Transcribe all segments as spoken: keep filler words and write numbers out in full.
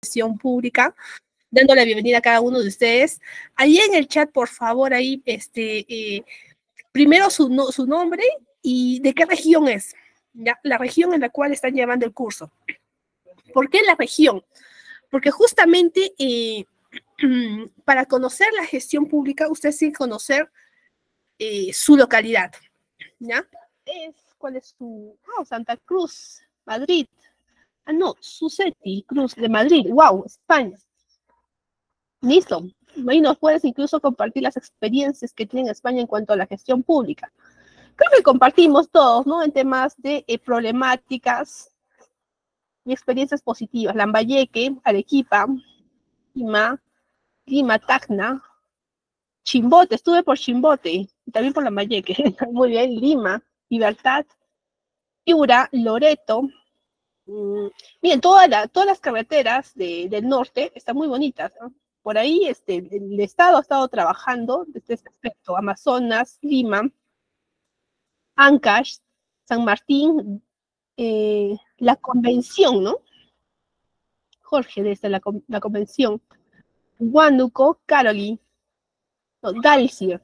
gestión pública, dando la bienvenida a cada uno de ustedes. Ahí en el chat, por favor, ahí, este, eh, primero su, no, su nombre y de qué región es, ¿ya? La región en la cual están llevando el curso. ¿Por qué la región? Porque justamente eh, para conocer la gestión pública, usted tiene que conocer eh, su localidad, ¿ya? Es, ¿cuál es su? Oh, Santa Cruz, Madrid. Ah, no, Suceti, Cruz de Madrid. Wow, España. Listo. Ahí nos puedes incluso compartir las experiencias que tiene España en cuanto a la gestión pública. Creo que compartimos todos, ¿no? En temas de eh, problemáticas y experiencias positivas. Lambayeque, Arequipa, Lima, Lima, Tacna, Chimbote, estuve por Chimbote, y también por Lambayeque. Muy bien, Lima, Libertad, Piura, Loreto. Mm, miren, toda la, todas las carreteras de, del norte están muy bonitas, ¿no? Por ahí este, el Estado ha estado trabajando desde este aspecto. Amazonas, Lima, Ancash, San Martín, eh, la convención, ¿no? Jorge, desde la, la convención. Huánuco, Caroli, no, Dalsir.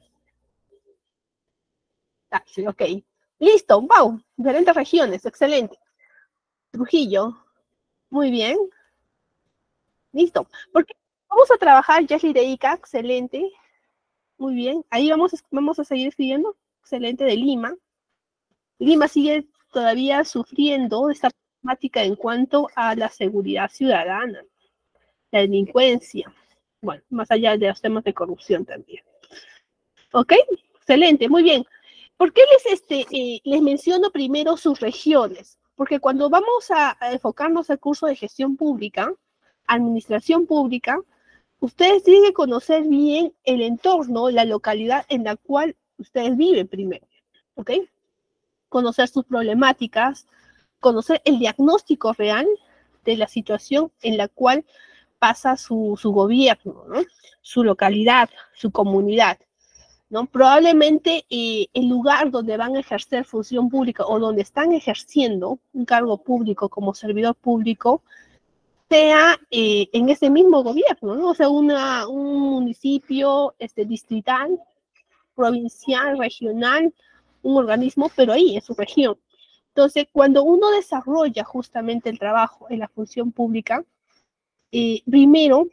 Dalsir, ok. Listo, wow, diferentes regiones, excelente. Trujillo, muy bien. Listo, porque vamos a trabajar Yasli de Ica, excelente. Muy bien, ahí vamos, vamos a seguir escribiendo, excelente, de Lima. Lima sigue todavía sufriendo esta problemática en cuanto a la seguridad ciudadana, la delincuencia, bueno, más allá de los temas de corrupción también. ¿Ok? Excelente, muy bien. ¿Por qué les, este, eh, les menciono primero sus regiones? Porque cuando vamos a, a enfocarnos al curso de gestión pública, administración pública, ustedes tienen que conocer bien el entorno, la localidad en la cual ustedes viven primero, ¿ok? Conocer sus problemáticas, conocer el diagnóstico real de la situación en la cual pasa su, su gobierno, ¿no? Su localidad, su comunidad, ¿no? Probablemente eh, el lugar donde van a ejercer función pública o donde están ejerciendo un cargo público como servidor público sea eh, en ese mismo gobierno, ¿no? O sea, una, un municipio este, distrital, provincial, regional, un organismo, pero ahí, en su región. Entonces, cuando uno desarrolla justamente el trabajo en la función pública, eh, primero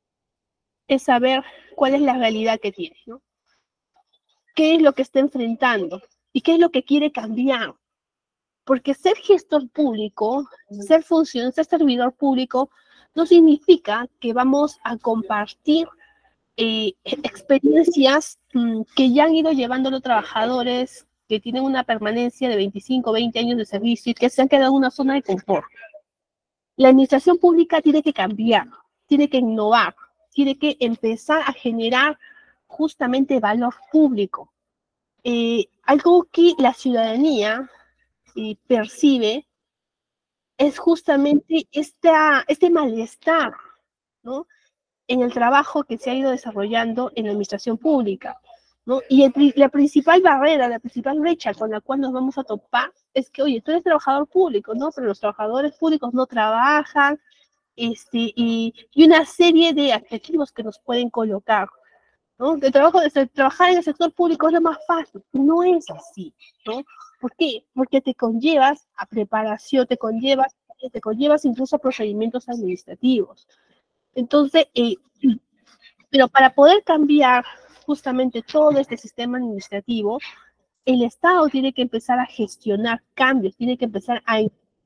es saber cuál es la realidad que tiene, ¿no? ¿Qué es lo que está enfrentando? ¿Y qué es lo que quiere cambiar? Porque ser gestor público, ser funcionario, ser servidor público, no significa que vamos a compartir eh, experiencias mmm, que ya han ido llevando los trabajadores que tienen una permanencia de veinticinco, veinte años de servicio y que se han quedado en una zona de confort. La administración pública tiene que cambiar, tiene que innovar, tiene que empezar a generar justamente valor público. Eh, algo que la ciudadanía eh, percibe es justamente esta, este malestar, ¿no? En el trabajo que se ha ido desarrollando en la administración pública, ¿no? Y el, la principal barrera, la principal brecha con la cual nos vamos a topar es que, oye, tú eres trabajador público, ¿no? Pero los trabajadores públicos no trabajan, este, y, y una serie de adjetivos que nos pueden colocar, ¿no? De trabajo, de trabajar en el sector público es lo más fácil. No es así, ¿no? ¿Por qué? Porque te conllevas a preparación, te conllevas, te conllevas incluso a procedimientos administrativos. Entonces, eh, pero para poder cambiar justamente todo este sistema administrativo, el Estado tiene que empezar a gestionar cambios, tiene que empezar a...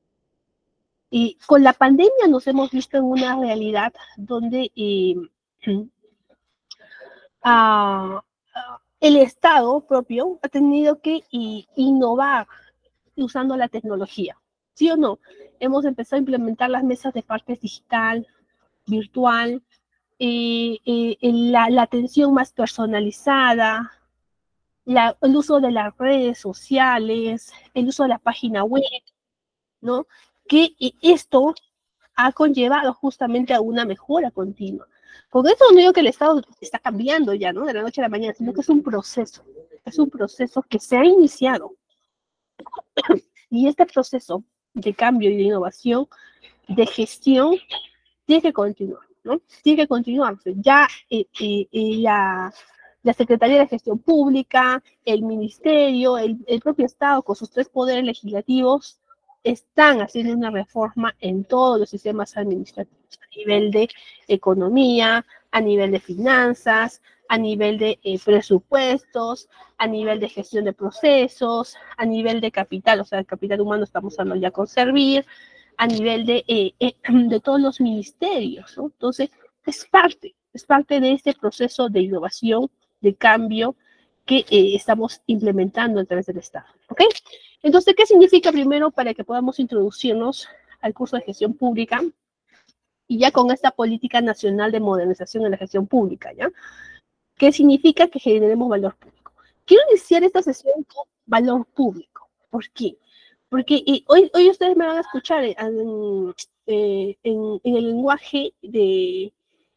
Y con la pandemia nos hemos visto en una realidad donde eh, uh, el Estado propio ha tenido que y, innovar usando la tecnología. ¿Sí o no? Hemos empezado a implementar las mesas de parques digital, virtual, eh, eh, la, la atención más personalizada, la, el uso de las redes sociales, el uso de la página web, ¿no? Que eh, esto ha conllevado justamente a una mejora continua. Con esto no digo que el Estado está cambiando ya, ¿no? De la noche a la mañana, sino que es un proceso, es un proceso que se ha iniciado. Y este proceso de cambio y de innovación, de gestión, tiene que continuar, ¿no? Tiene que continuar. Ya eh, eh, eh, la, la Secretaría de Gestión Pública, el Ministerio, el, el propio Estado, con sus tres poderes legislativos, están haciendo una reforma en todos los sistemas administrativos, a nivel de economía, a nivel de finanzas, a nivel de eh, presupuestos, a nivel de gestión de procesos, a nivel de capital, o sea, el capital humano estamos hablando ya con Servir, a nivel de, eh, eh, de todos los ministerios, ¿no? Entonces, es parte, es parte de este proceso de innovación, de cambio que eh, estamos implementando a través del Estado, ¿ok? Entonces, ¿qué significa primero para que podamos introducirnos al curso de gestión pública y ya con esta política nacional de modernización de la gestión pública, ¿ya? ¿Qué significa que generemos valor público? Quiero iniciar esta sesión con valor público. ¿Por qué? Porque eh, hoy, hoy ustedes me van a escuchar en, eh, en, en el lenguaje de,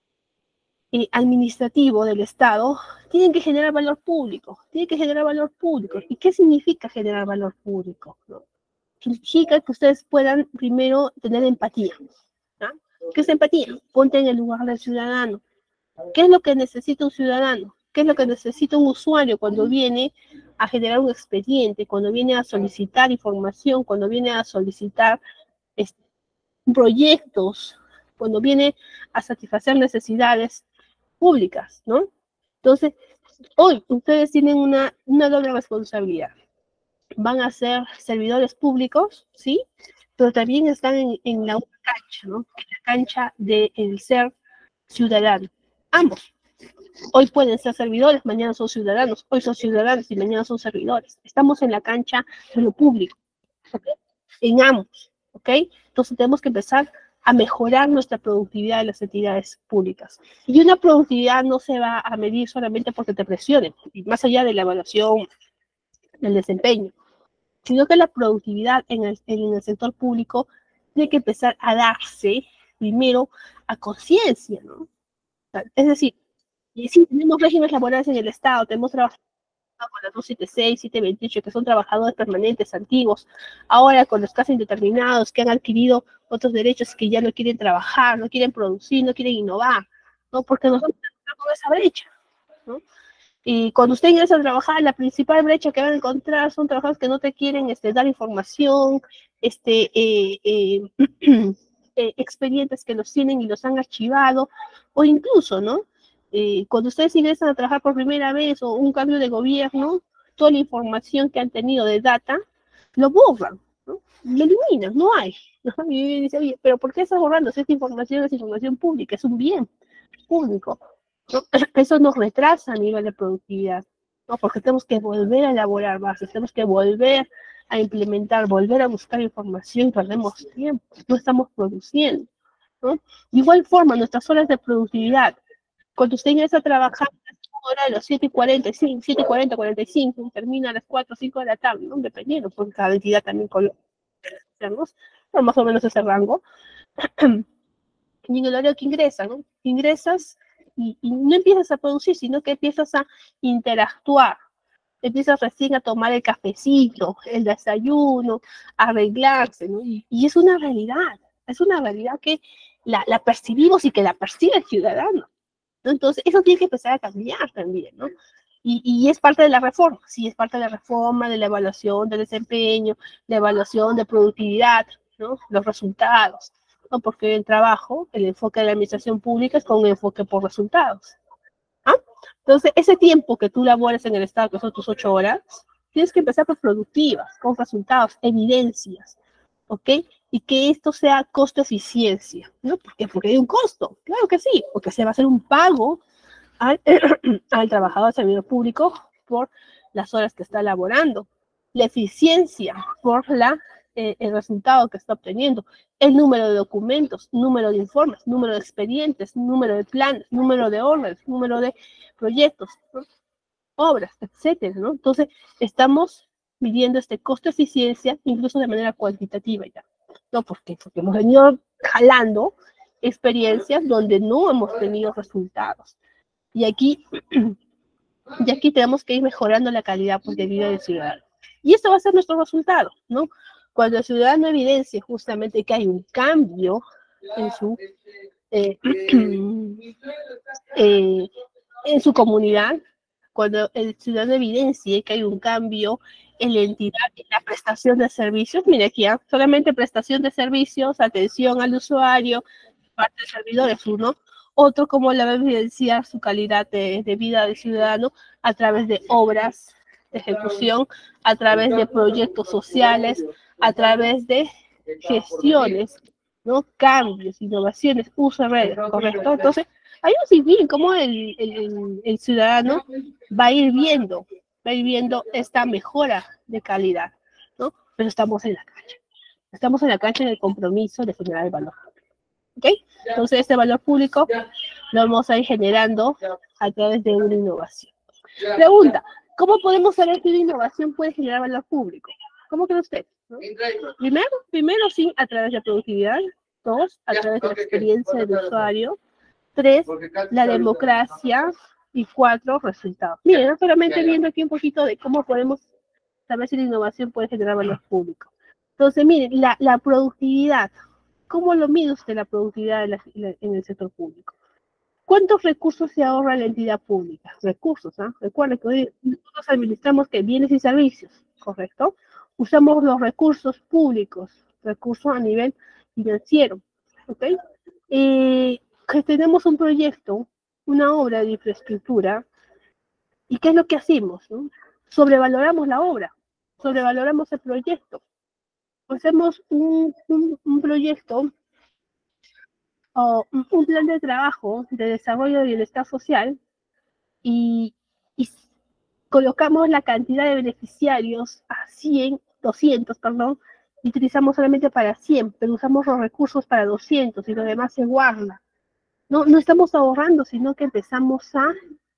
eh, administrativo del Estado, tienen que generar valor público, tienen que generar valor público. ¿Y qué significa generar valor público? ¿No? Significa que ustedes puedan primero tener empatía. ¿no? ¿Qué es empatía? Ponte en el lugar del ciudadano. ¿Qué es lo que necesita un ciudadano? ¿Qué es lo que necesita un usuario cuando viene a generar un expediente, cuando viene a solicitar información, cuando viene a solicitar este, proyectos, cuando viene a satisfacer necesidades públicas, ¿no? Entonces, hoy ustedes tienen una, una doble responsabilidad. Van a ser servidores públicos, ¿sí? Pero también están en, en la otra cancha, ¿no? En la cancha del ser ciudadano. Ambos. Hoy pueden ser servidores, mañana son ciudadanos, hoy son ciudadanos y mañana son servidores. Estamos en la cancha de lo público, ¿ok? En ambos, ¿ok? Entonces tenemos que empezar a mejorar nuestra productividad en las entidades públicas. Y una productividad no se va a medir solamente porque te presionen, y más allá de la evaluación del desempeño, sino que la productividad en el, en el sector público tiene que empezar a darse primero a conciencia, ¿no? Es decir, y sí, tenemos regímenes laborales en el Estado, tenemos trabajadores con las doscientos setenta y seis, setecientos veintiocho, que son trabajadores permanentes, antiguos, ahora con los casos indeterminados, que han adquirido otros derechos que ya no quieren trabajar, no quieren producir, no quieren innovar, ¿no? Porque nosotros estamos con esa brecha, ¿no? Y cuando usted ingresa a trabajar, la principal brecha que van a encontrar son trabajadores que no te quieren este, dar información, este, eh, eh, eh, expedientes que los tienen y los han archivado, o incluso, ¿no? Eh, cuando ustedes ingresan a trabajar por primera vez o un cambio de gobierno, toda la información que han tenido de data, lo borran, ¿no? Lo eliminan, no hay. ¿no? Y dice, oye, pero ¿por qué estás borrando? Si esta información es información pública, es un bien público. ¿no? Eso nos retrasa a nivel de productividad, ¿no? Porque tenemos que volver a elaborar bases, tenemos que volver a implementar, volver a buscar información, perdemos tiempo, no estamos produciendo, ¿no? De igual forma, nuestras horas de productividad, cuando usted ingresa a trabajar hora de las siete y cuarenta, siete y cuarenta, cuarenta y cinco, termina a las cuatro o cinco de la tarde, ¿no? Dependiendo, porque cada entidad también con los, pero más o menos ese rango, y en el horario que ingresas, ¿no? Ingresas y, y no empiezas a producir, sino que empiezas a interactuar, empiezas recién a tomar el cafecito, el desayuno, a arreglarse, ¿no? Y, y es una realidad, es una realidad que la, la percibimos y que la percibe el ciudadano. ¿no? Entonces, eso tiene que empezar a cambiar también, ¿no? Y, y es parte de la reforma, sí, es parte de la reforma, de la evaluación del desempeño, la evaluación de productividad, ¿no? Los resultados, ¿no? Porque el trabajo, el enfoque de la administración pública es con un enfoque por resultados. ¿ah? Entonces, ese tiempo que tú labores en el Estado, que son tus ocho horas, tienes que empezar por productivas, con resultados, evidencias, ¿ok? Y que esto sea costo-eficiencia, ¿no? ¿Por qué? Porque hay un costo, claro que sí, porque se va a hacer un pago al, al trabajador servidor público por las horas que está elaborando, la eficiencia por la, eh, el resultado que está obteniendo, el número de documentos, número de informes, número de expedientes, número de planes, número de órdenes, número de proyectos, ¿no? obras, etcétera, ¿no? Entonces, estamos midiendo este costo-eficiencia incluso de manera cuantitativa ya. ¿No? ¿Por qué? Porque hemos venido jalando experiencias donde no hemos tenido resultados. Y aquí, y aquí tenemos que ir mejorando la calidad pues, de vida del ciudadano. Y esto va a ser nuestro resultado, ¿no? Cuando el ciudadano evidencie justamente que hay un cambio en su eh, eh, en su comunidad, cuando el ciudadano evidencie que hay un cambio en la entidad, en la prestación de servicios, mire aquí, ¿eh? Solamente prestación de servicios, atención al usuario, parte del servidor es uno. Otro, como la va a evidenciar su calidad de, de vida del ciudadano a través de obras de ejecución, a través de proyectos sociales, a través de gestiones, ¿no? Cambios, innovaciones, uso de redes, ¿correcto? Entonces, hay un sinfín cómo el, el, el ciudadano va a ir viendo, va a ir viendo esta mejora de calidad, ¿no? Pero estamos en la cancha. Estamos en la cancha en el compromiso de generar el valor. ¿Ok? Entonces, este valor público lo vamos a ir generando a través de una innovación. Pregunta, ¿cómo podemos saber si una innovación puede generar valor público? ¿Cómo cree usted? ¿No? Primero, primero sí, a través de productividad. Dos, a través de la experiencia del usuario. Tres, la democracia. Y cuatro, resultados. Miren, solamente viendo aquí un poquito de cómo podemos saber si la innovación puede generar valor público. Entonces, miren, la, la productividad. ¿Cómo lo mide usted la productividad en, la, en el sector público? ¿Cuántos recursos se ahorra la entidad pública? Recursos, ¿ah? ¿eh? Recuerden que hoy nosotros administramos que bienes y servicios, ¿correcto? Usamos los recursos públicos, recursos a nivel financiero, ¿ok? Eh, que tenemos un proyecto, una obra de infraestructura, ¿y qué es lo que hacemos? ¿No? Sobrevaloramos la obra, sobrevaloramos el proyecto. Hacemos un, un, un proyecto o un plan de trabajo de desarrollo de bienestar social y, y colocamos la cantidad de beneficiarios a cien, doscientos, perdón, y utilizamos solamente para cien, pero usamos los recursos para doscientos y lo demás se guarda. No, no estamos ahorrando, sino que empezamos a,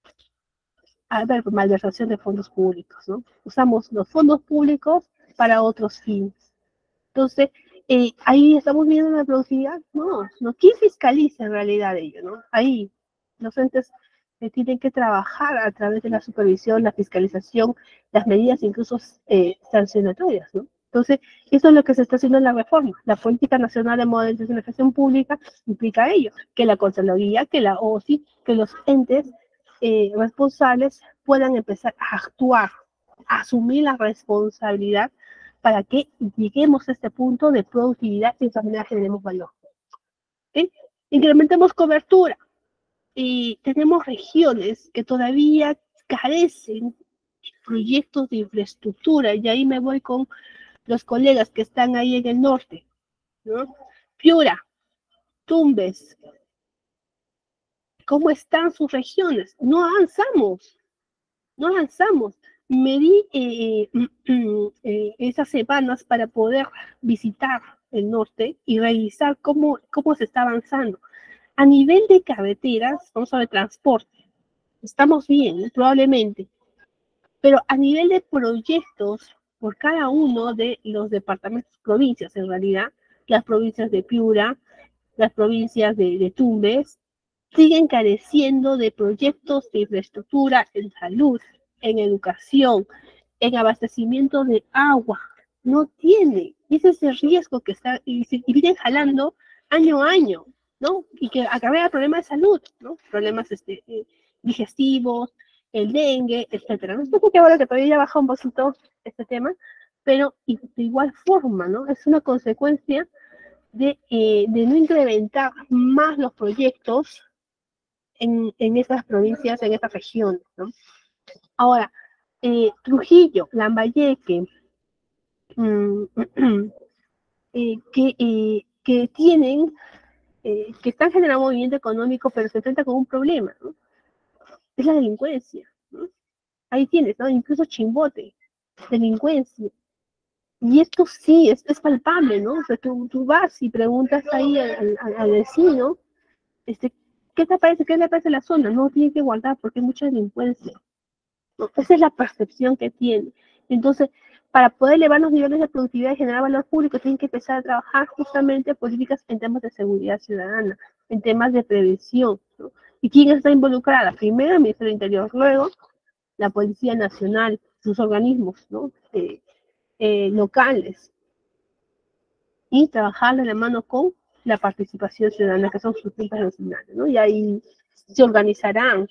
a ver, malversación de fondos públicos, ¿no? Usamos los fondos públicos para otros fines. Entonces, eh, ahí estamos viendo la productividad, no, no, ¿quién fiscaliza en realidad ello, no? Ahí, los entes eh, tienen que trabajar a través de la supervisión, la fiscalización, las medidas incluso eh, sancionatorias, ¿no? Entonces, eso es lo que se está haciendo en la reforma. La Política Nacional de Modernización de la Gestión Pública implica ello, que la Contraloría, que la O C I, que los entes eh, responsables puedan empezar a actuar, a asumir la responsabilidad para que lleguemos a este punto de productividad y de esa manera generemos valor. ¿Sí? Incrementemos cobertura y tenemos regiones que todavía carecen de proyectos de infraestructura y ahí me voy con los colegas que están ahí en el norte, ¿no? Piura, Tumbes, ¿cómo están sus regiones? No avanzamos, no avanzamos. Me di eh, eh, esas semanas para poder visitar el norte y revisar cómo, cómo se está avanzando. A nivel de carreteras, vamos a ver transporte, estamos bien, probablemente, pero a nivel de proyectos, por cada uno de los departamentos, provincias en realidad, las provincias de Piura, las provincias de, de Tumbes, siguen careciendo de proyectos de infraestructura en salud, en educación, en abastecimiento de agua. No tiene. Y ese es el riesgo que está, y, y vienen jalando año a año, ¿no? Y que acarrea problemas de salud, ¿no? Problemas este, eh, digestivos, el dengue, etcétera. No sé por qué ahora que todavía baja un poquito este tema, pero de igual forma, ¿no? Es una consecuencia de, eh, de no incrementar más los proyectos en, en estas provincias, en estas regiones, ¿no? Ahora, eh, Trujillo, Lambayeque, mmm, eh, que, eh, que tienen, eh, que están generando movimiento económico, pero se enfrentan con un problema, ¿no? Es la delincuencia, ¿no? Ahí tienes, ¿no? Incluso Chimbote, delincuencia. Y esto sí, es, es palpable, ¿no? O sea, tú, tú vas y preguntas ahí al, al, al vecino, este, ¿qué te parece? ¿Qué le parece la zona? No, tiene que guardar porque hay mucha delincuencia. ¿No? Esa es la percepción que tiene. Entonces, para poder elevar los niveles de productividad y generar valor público, tienen que empezar a trabajar justamente políticas en temas de seguridad ciudadana, en temas de prevención, ¿no? ¿Y quién está involucrada? Primero el Ministerio del Interior, luego la Policía Nacional, sus organismos, ¿no? eh, eh, locales, y trabajar de la mano con la participación ciudadana, que son sus juntas nacionales, ¿no? Y ahí se organizarán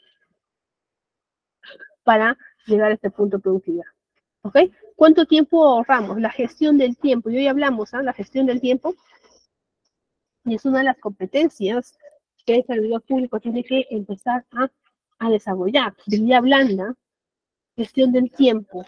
para llegar a este punto de productividad. ¿Ok? ¿Cuánto tiempo ahorramos? La gestión del tiempo. Y hoy hablamos, ¿ah? La gestión del tiempo. Y es una de las competencias que el servidor público tiene que empezar a, a desarrollar. Habilidad blanda, gestión del tiempo.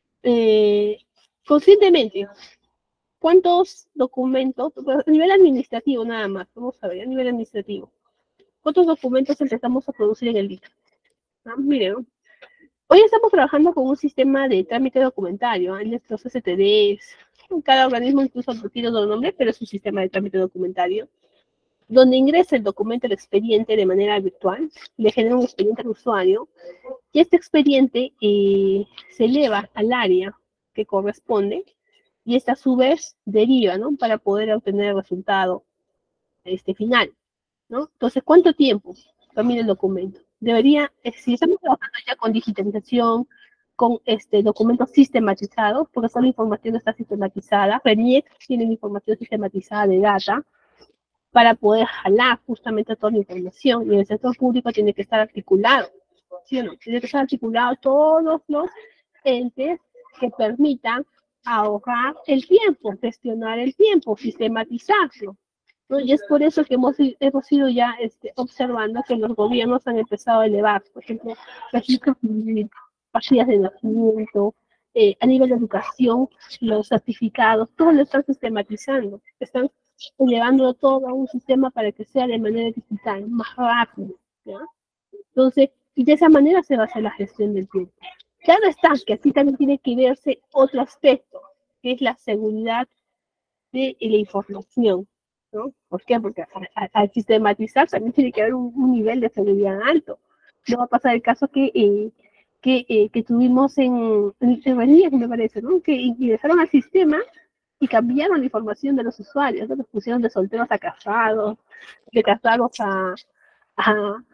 Eh, conscientemente, ¿cuántos documentos, a nivel administrativo nada más, vamos a ver, a nivel administrativo, cuántos documentos empezamos a producir en el día? Ah, miren, hoy estamos trabajando con un sistema de trámite documentario, en estos S T Ds, cada organismo incluso tiene otro nombre, pero es un sistema de trámite documentario, donde ingresa el documento, el expediente de manera virtual, le genera un expediente al usuario, y este expediente eh, se eleva al área que corresponde, y esta a su vez deriva, ¿no? Para poder obtener el resultado este, final, ¿no? Entonces, ¿cuánto tiempo camina el documento? Debería, si estamos trabajando ya con digitalización, con este, documentos sistematizados, porque toda la información está sistematizada, RENIEC tiene información sistematizada de data, para poder jalar justamente toda la información, y el sector público tiene que estar articulado, ¿sí o no? Tiene que estar articulado todos los entes que permitan ahorrar el tiempo, gestionar el tiempo, sistematizarlo, ¿no? Y es por eso que hemos, hemos ido ya este, observando que los gobiernos han empezado a elevar, por ejemplo, registros civiles, partidas de nacimiento, eh, a nivel de educación, los certificados, todo lo están sistematizando, están elevando todo a un sistema para que sea de manera digital, más rápido, ¿ya? Entonces, y de esa manera se va a hacer la gestión del tiempo. Claro está que así también tiene que verse otro aspecto, que es la seguridad de la información, ¿no? ¿Por qué? Porque al, al sistematizar también tiene que haber un, un nivel de seguridad alto. No va a pasar el caso que, eh, que, eh, que tuvimos en, en, en Renilla, me parece, ¿no? Que ingresaron al sistema y cambiaron la información de los usuarios, ¿no? Los pusieron de solteros a casados, de casados a, a,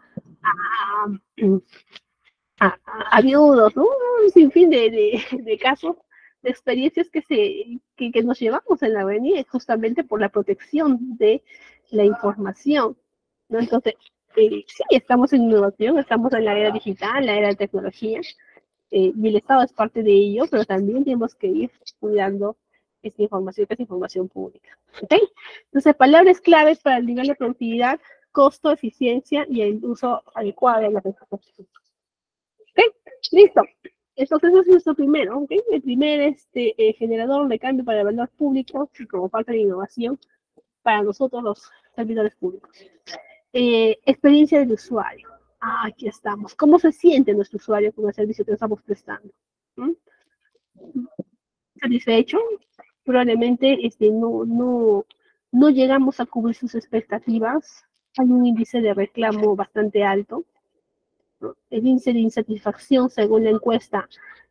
a, a, a viudos, ¿no? Un sinfín de, de, de casos, de experiencias que, se, que, que nos llevamos en la avenida justamente por la protección de la información, ¿no? Entonces, eh, sí, estamos en innovación, estamos en la era digital, la era de tecnología, eh, y el Estado es parte de ello, pero también tenemos que ir cuidando esta información, que es información pública. ¿Ok? Entonces, palabras claves para el nivel de productividad, costo, eficiencia y el uso adecuado de la información. ¿Ok? Listo. Entonces, eso es nuestro primero, ¿ok? El primer este, eh, generador de cambio para el valor público y como parte de innovación para nosotros los servidores públicos. Eh, experiencia del usuario. Ah, aquí estamos. ¿Cómo se siente nuestro usuario con el servicio que estamos prestando? ¿Mm? ¿Satisfecho? Probablemente este, no, no, no llegamos a cubrir sus expectativas. Hay un índice de reclamo bastante alto. ¿No? El índice de insatisfacción, según la encuesta,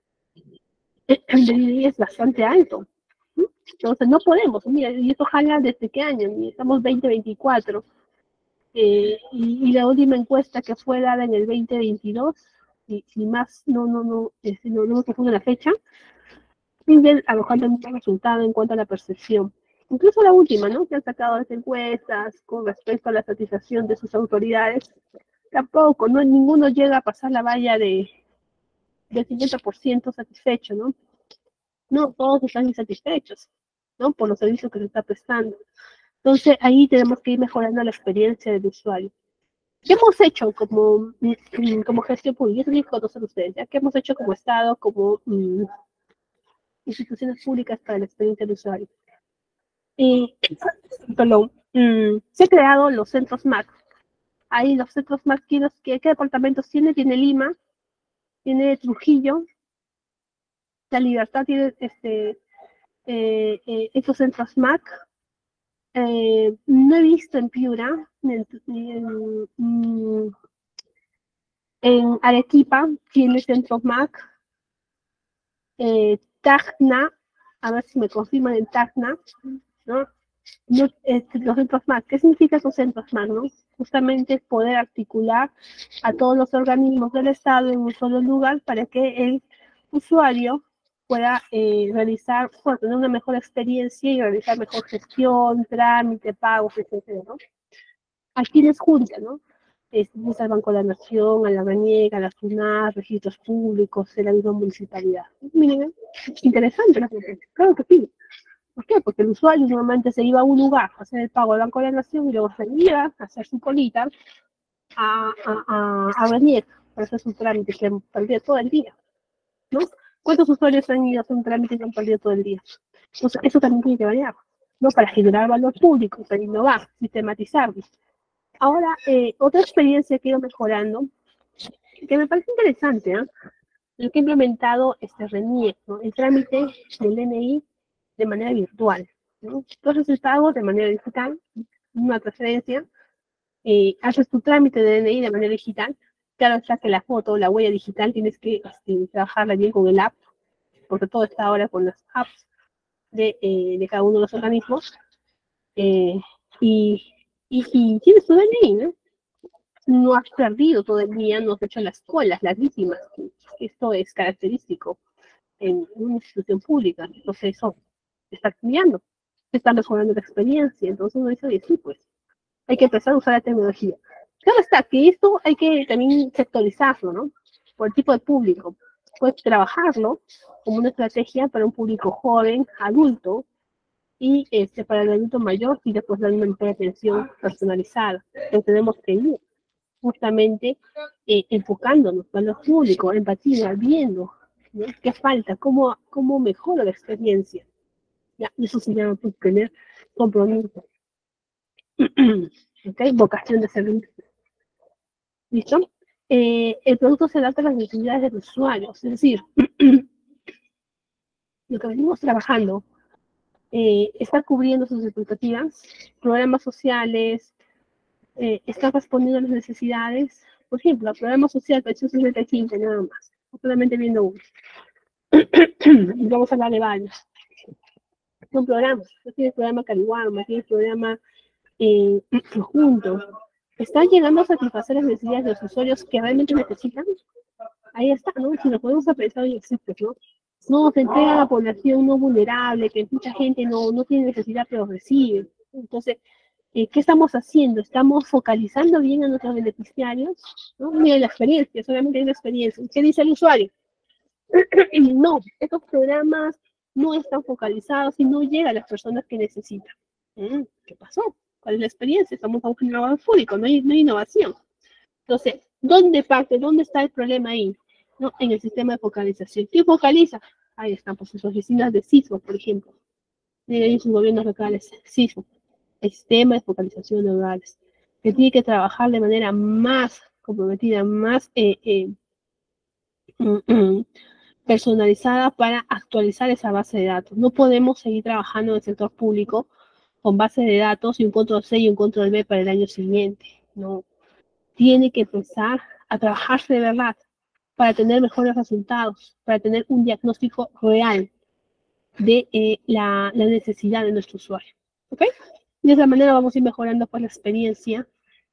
es bastante alto. ¿Mm? Entonces, no podemos. Mira, y esto jala desde qué año? Estamos veinte veinticuatro. Eh, y, y la última encuesta que fue dada en el veinte veintidós, y, y más, no, no, no, este, no, no me confundo la fecha, siguen arrojando el mismo resultado en cuanto a la percepción. Incluso la última, ¿no? Que han sacado las encuestas con respecto a la satisfacción de sus autoridades, tampoco, no, ninguno llega a pasar la valla de, del cincuenta por ciento satisfecho, ¿no? No, todos están insatisfechos, ¿no? Por los servicios que se está prestando. Entonces, ahí tenemos que ir mejorando la experiencia del usuario. ¿Qué hemos hecho como, como gestión pública? Eso tienen que conocer ustedes, ¿ya? ¿Qué hemos hecho como Estado, como mm, instituciones públicas para la experiencia del usuario? Y, perdón, mm, se han creado los centros M A C. Ahí los centros M A C, ¿qué, ¿qué departamentos tiene? Tiene Lima, tiene Trujillo, La Libertad tiene este, eh, eh, estos centros M A C. Eh, no he visto en Piura, ni en, ni en, mm, en Arequipa tiene centros M A C. Eh, Tacna, a ver si me confirman en Tacna, ¿no? No, eh, los centros M A C. ¿Qué significa esos centros M A C, no? Justamente es poder articular a todos los organismos del Estado en un solo lugar para que el usuario pueda eh, realizar, bueno, tener una mejor experiencia y realizar mejor gestión, trámite, pagos, etcétera, ¿no? ¿A quiénes junta, no? Este, al Banco de la Nación, a la RENIEC, a la SUNAT, registros públicos, de la misma municipalidad. Miren, es interesante la gente. Claro que sí. ¿Por qué? Porque el usuario normalmente se iba a un lugar a hacer el pago del Banco de la Nación y luego se iba a hacer su colita a, a, a, a RENIEC para hacer su trámite, que perdía todo el día, ¿no? ¿Cuántos usuarios han ido a hacer un trámite y han perdido todo el día? Entonces, eso también tiene que variar, ¿no? Para generar valor público, para innovar, sistematizar. Ahora, eh, otra experiencia que he ido mejorando, que me parece interesante, ¿eh? Lo que he implementado este RENIEC, ¿no? El trámite del D N I de manera virtual, ¿no? Tú haces el pago de manera digital, una transferencia, eh, haces tu trámite de D N I de manera digital. Claro está que la foto, la huella digital, tienes que este, trabajarla bien con el app, porque todo está ahora con las apps de, eh, de cada uno de los organismos. Eh, y, y, y tienes tu D N I, ¿no? No has perdido todo el día, no has hecho las colas larguísimas. Esto es característico en una institución pública. Entonces eso está cambiando, está mejorando la experiencia. Entonces uno dice, oye, sí, pues hay que empezar a usar la tecnología. Claro está que esto hay que también sectorizarlo, ¿no? Por el tipo de público. Puedes trabajarlo como una estrategia para un público joven, adulto, y este, para el adulto mayor, y después dar una mejor atención personalizada. Entonces tenemos que ir justamente eh, enfocándonos en lo público, empatía, viendo, ¿no? ¿Qué falta? ¿Cómo, cómo mejora la experiencia? ¿Ya? Y eso se llama pues, tener compromiso. ¿Okay? Vocación de servicio. ¿Listo? Eh, el producto se adapta a las necesidades de los usuarios, es decir, lo que venimos trabajando eh, está cubriendo sus expectativas, programas sociales, eh, está respondiendo a las necesidades. Por ejemplo, el programa social pensión sesenta y cinco, nada más, solamente viendo uno. Vamos a hablar de varios. Son programas, no tienes programa Caliwarma, tienes programa eh, Juntos. ¿Están llegando a satisfacer las necesidades de los usuarios que realmente necesitan? Ahí está, ¿no? Si nos podemos pensar y existe, ¿no? No, se entrega a la población no vulnerable, que mucha gente no, no tiene necesidad, pero recibe. Entonces, eh, ¿qué estamos haciendo? ¿Estamos focalizando bien a nuestros beneficiarios? ¿No? Mira la experiencia, solamente hay una experiencia. ¿Qué dice el usuario? No, estos programas no están focalizados y no llegan a las personas que necesitan. ¿Qué pasó? ¿Cuál es la experiencia? Estamos a un generador público, no hay, no hay innovación. Entonces, ¿dónde parte? ¿Dónde está el problema ahí? ¿No? En el sistema de focalización. ¿Quién focaliza? Ahí están, pues sus oficinas de sismo, por ejemplo. Miren ahí sus gobiernos locales, sismo, el sistema de focalización de hogares, que tiene que trabajar de manera más comprometida, más eh, eh, mm, mm, personalizada para actualizar esa base de datos. No podemos seguir trabajando en el sector público con base de datos y un control C y un control B para el año siguiente. No, tiene que empezar a trabajarse de verdad para tener mejores resultados, para tener un diagnóstico real de eh, la, la, necesidad de nuestro usuario. ¿Ok? De esa manera vamos a ir mejorando pues, la experiencia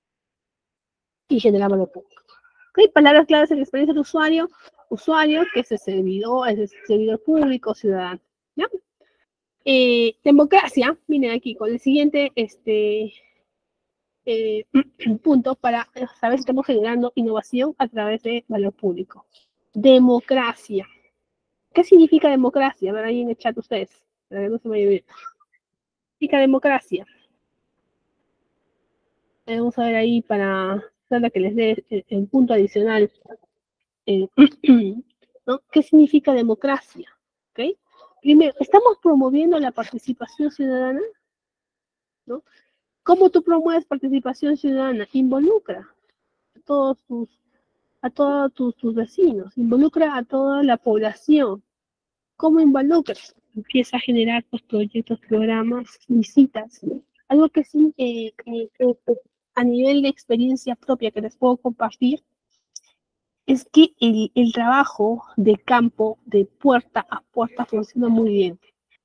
y generar valor público. ¿Ok? Palabras claves en la experiencia del usuario. Usuario, que es el servidor, es el servidor público, ciudadano. ¿Ya? Eh, democracia, miren aquí, con el siguiente este, eh, punto para saber si estamos generando innovación a través de valor público. Democracia. ¿Qué significa democracia? A ver ahí en el chat ustedes. Para que no se me olvide. ¿Qué significa democracia? Eh, vamos a ver ahí para, para que les dé el, el punto adicional. Eh, ¿no? ¿Qué significa democracia? ¿Okay? Primero, ¿estamos promoviendo la participación ciudadana? ¿No? ¿Cómo tú promueves participación ciudadana? Involucra a todos tus, a todos tus, tus vecinos, involucra a toda la población. ¿Cómo involucras? Empieza a generar pues, proyectos, programas, visitas. Algo que sí, eh, eh, eh, a nivel de experiencia propia que les puedo compartir, es que el, el trabajo de campo, de puerta a puerta, funciona muy bien.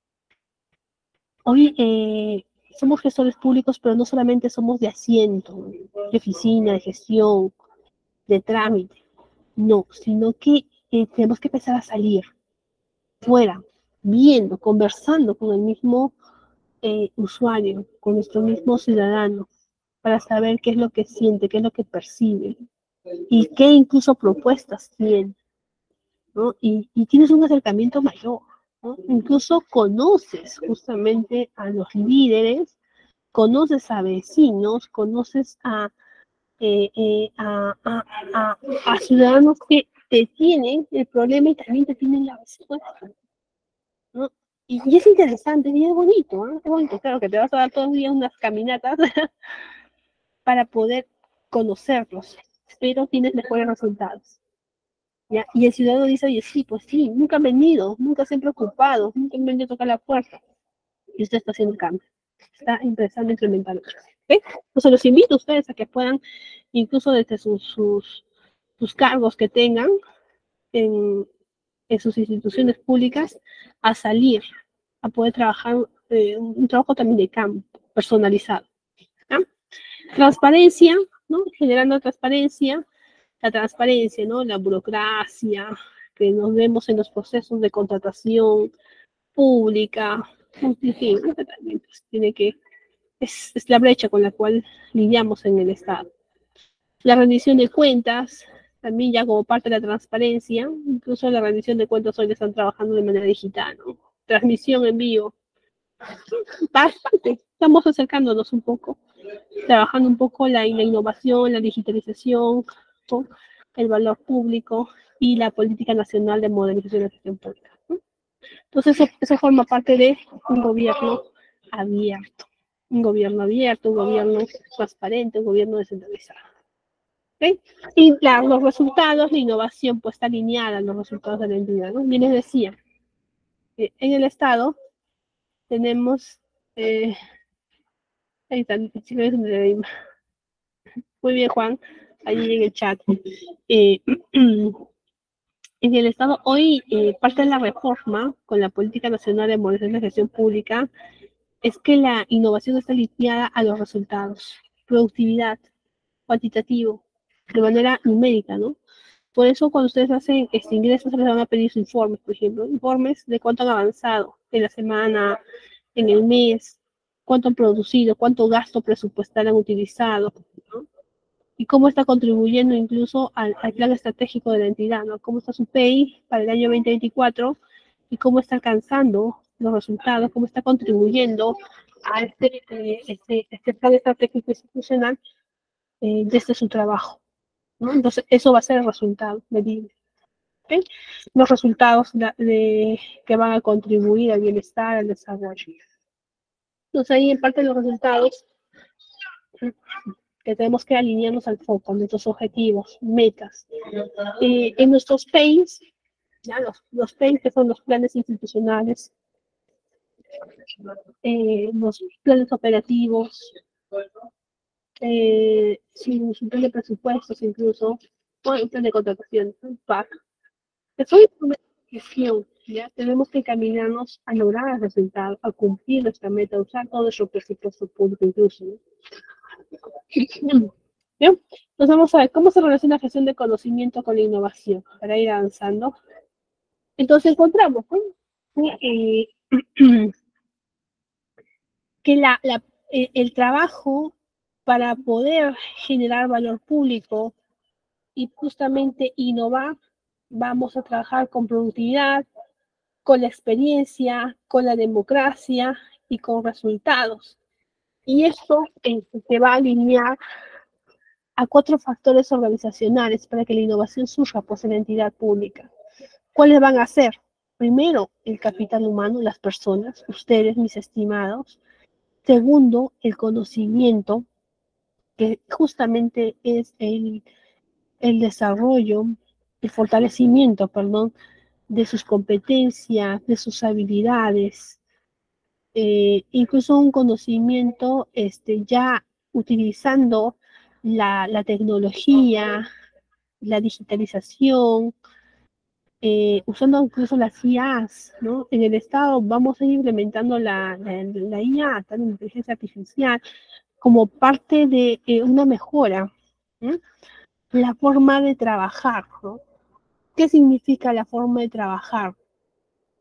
Hoy eh, somos gestores públicos, pero no solamente somos de asiento, de oficina, de gestión, de trámite, no, sino que eh, tenemos que empezar a salir. fuera, viendo, conversando con el mismo eh, usuario, con nuestro mismo ciudadano, para saber qué es lo que siente, qué es lo que percibe y qué incluso propuestas tiene, ¿no? Y, y tienes un acercamiento mayor, ¿no? Incluso conoces justamente a los líderes, conoces a vecinos, conoces a, eh, eh, a, a, a, a ciudadanos que te tienen el problema y también te tienen la respuesta, ¿no? Y, y es interesante y es bonito, ¿no? Es bonito, claro que te vas a dar todos los días unas caminatas para poder conocerlos, pero tienes mejores resultados. ¿Ya? Y el ciudadano dice, oye, sí, pues sí, nunca han venido, nunca se han preocupado, nunca han venido a tocar la puerta. Y usted está haciendo un cambio. Está empezando a implementarlo. ¿Okay? Entonces los invito a ustedes a que puedan, incluso desde sus, sus, sus cargos que tengan en, en sus instituciones públicas, a salir, a poder trabajar eh, un, un trabajo también de campo, personalizado. ¿Ya? Transparencia, ¿no? Generando transparencia, la transparencia, ¿no? La burocracia, que nos vemos en los procesos de contratación pública, en fin, también pues, tiene que, es, es la brecha con la cual lidiamos en el Estado. La rendición de cuentas, también ya como parte de la transparencia, incluso la rendición de cuentas hoy están trabajando de manera digital, ¿no? Transmisión en vivo, bastante, estamos acercándonos un poco, trabajando un poco la, la innovación, la digitalización, ¿no? El valor público y la política nacional de modernización de la gestión pública, ¿no? Entonces eso, eso forma parte de un gobierno abierto, un gobierno abierto, un gobierno transparente, un gobierno descentralizado. ¿Okay? Y claro, los resultados, la innovación pues está alineada a los resultados de la entidad, ¿no? Bien les decía, eh, en el Estado tenemos, eh, ahí está, muy bien Juan, ahí en el chat. Eh, en el Estado hoy eh, parte de la reforma con la Política Nacional de Modernización de la Gestión Pública es que la innovación está alineada a los resultados, productividad, cuantitativo, de manera numérica, ¿no? Por eso cuando ustedes hacen este ingreso, se les van a pedir sus informes, por ejemplo, informes de cuánto han avanzado en la semana, en el mes, cuánto han producido, cuánto gasto presupuestal han utilizado, ¿no? Y cómo está contribuyendo incluso al, al plan estratégico de la entidad, ¿no? Cómo está su P I para el año veinte veinticuatro y cómo está alcanzando los resultados, cómo está contribuyendo a este, eh, este, este plan estratégico institucional eh, desde su trabajo, ¿no? Entonces, eso va a ser el resultado medible. ¿Okay? Los resultados de, de, que van a contribuir al bienestar, al desarrollo. Entonces, ahí en parte de los resultados que tenemos que alinearnos al foco, nuestros objetivos, metas. Eh, en nuestros P I Ns, ¿ya? Los, los P I Ns que son los planes institucionales, eh, los planes operativos, eh, su, su plan de presupuestos incluso, o el plan de contratación, un P A C. Que son instrumentos de gestión, ¿ya? Tenemos que caminarnos a lograr el resultado, a cumplir nuestra meta, a usar todo nuestro presupuesto público incluso, ¿no? Bien, entonces vamos a ver cómo se relaciona la gestión de conocimiento con la innovación para ir avanzando. Entonces encontramos, ¿no? eh, que la, la, eh, el trabajo para poder generar valor público y justamente innovar, vamos a trabajar con productividad, con la experiencia, con la democracia y con resultados. Y esto eh, se va a alinear a cuatro factores organizacionales para que la innovación surja pues, en la entidad pública. ¿Cuáles van a ser? Primero, el capital humano, las personas, ustedes, mis estimados. Segundo, el conocimiento, que justamente es el, el desarrollo, el fortalecimiento, perdón, de sus competencias, de sus habilidades, eh, incluso un conocimiento este, ya utilizando la, la tecnología, la digitalización, eh, usando incluso las I As, ¿no? En el Estado vamos a ir implementando la, la, la I A, la inteligencia artificial, como parte de eh, una mejora, ¿eh? La forma de trabajar, ¿no? ¿Qué significa la forma de trabajar?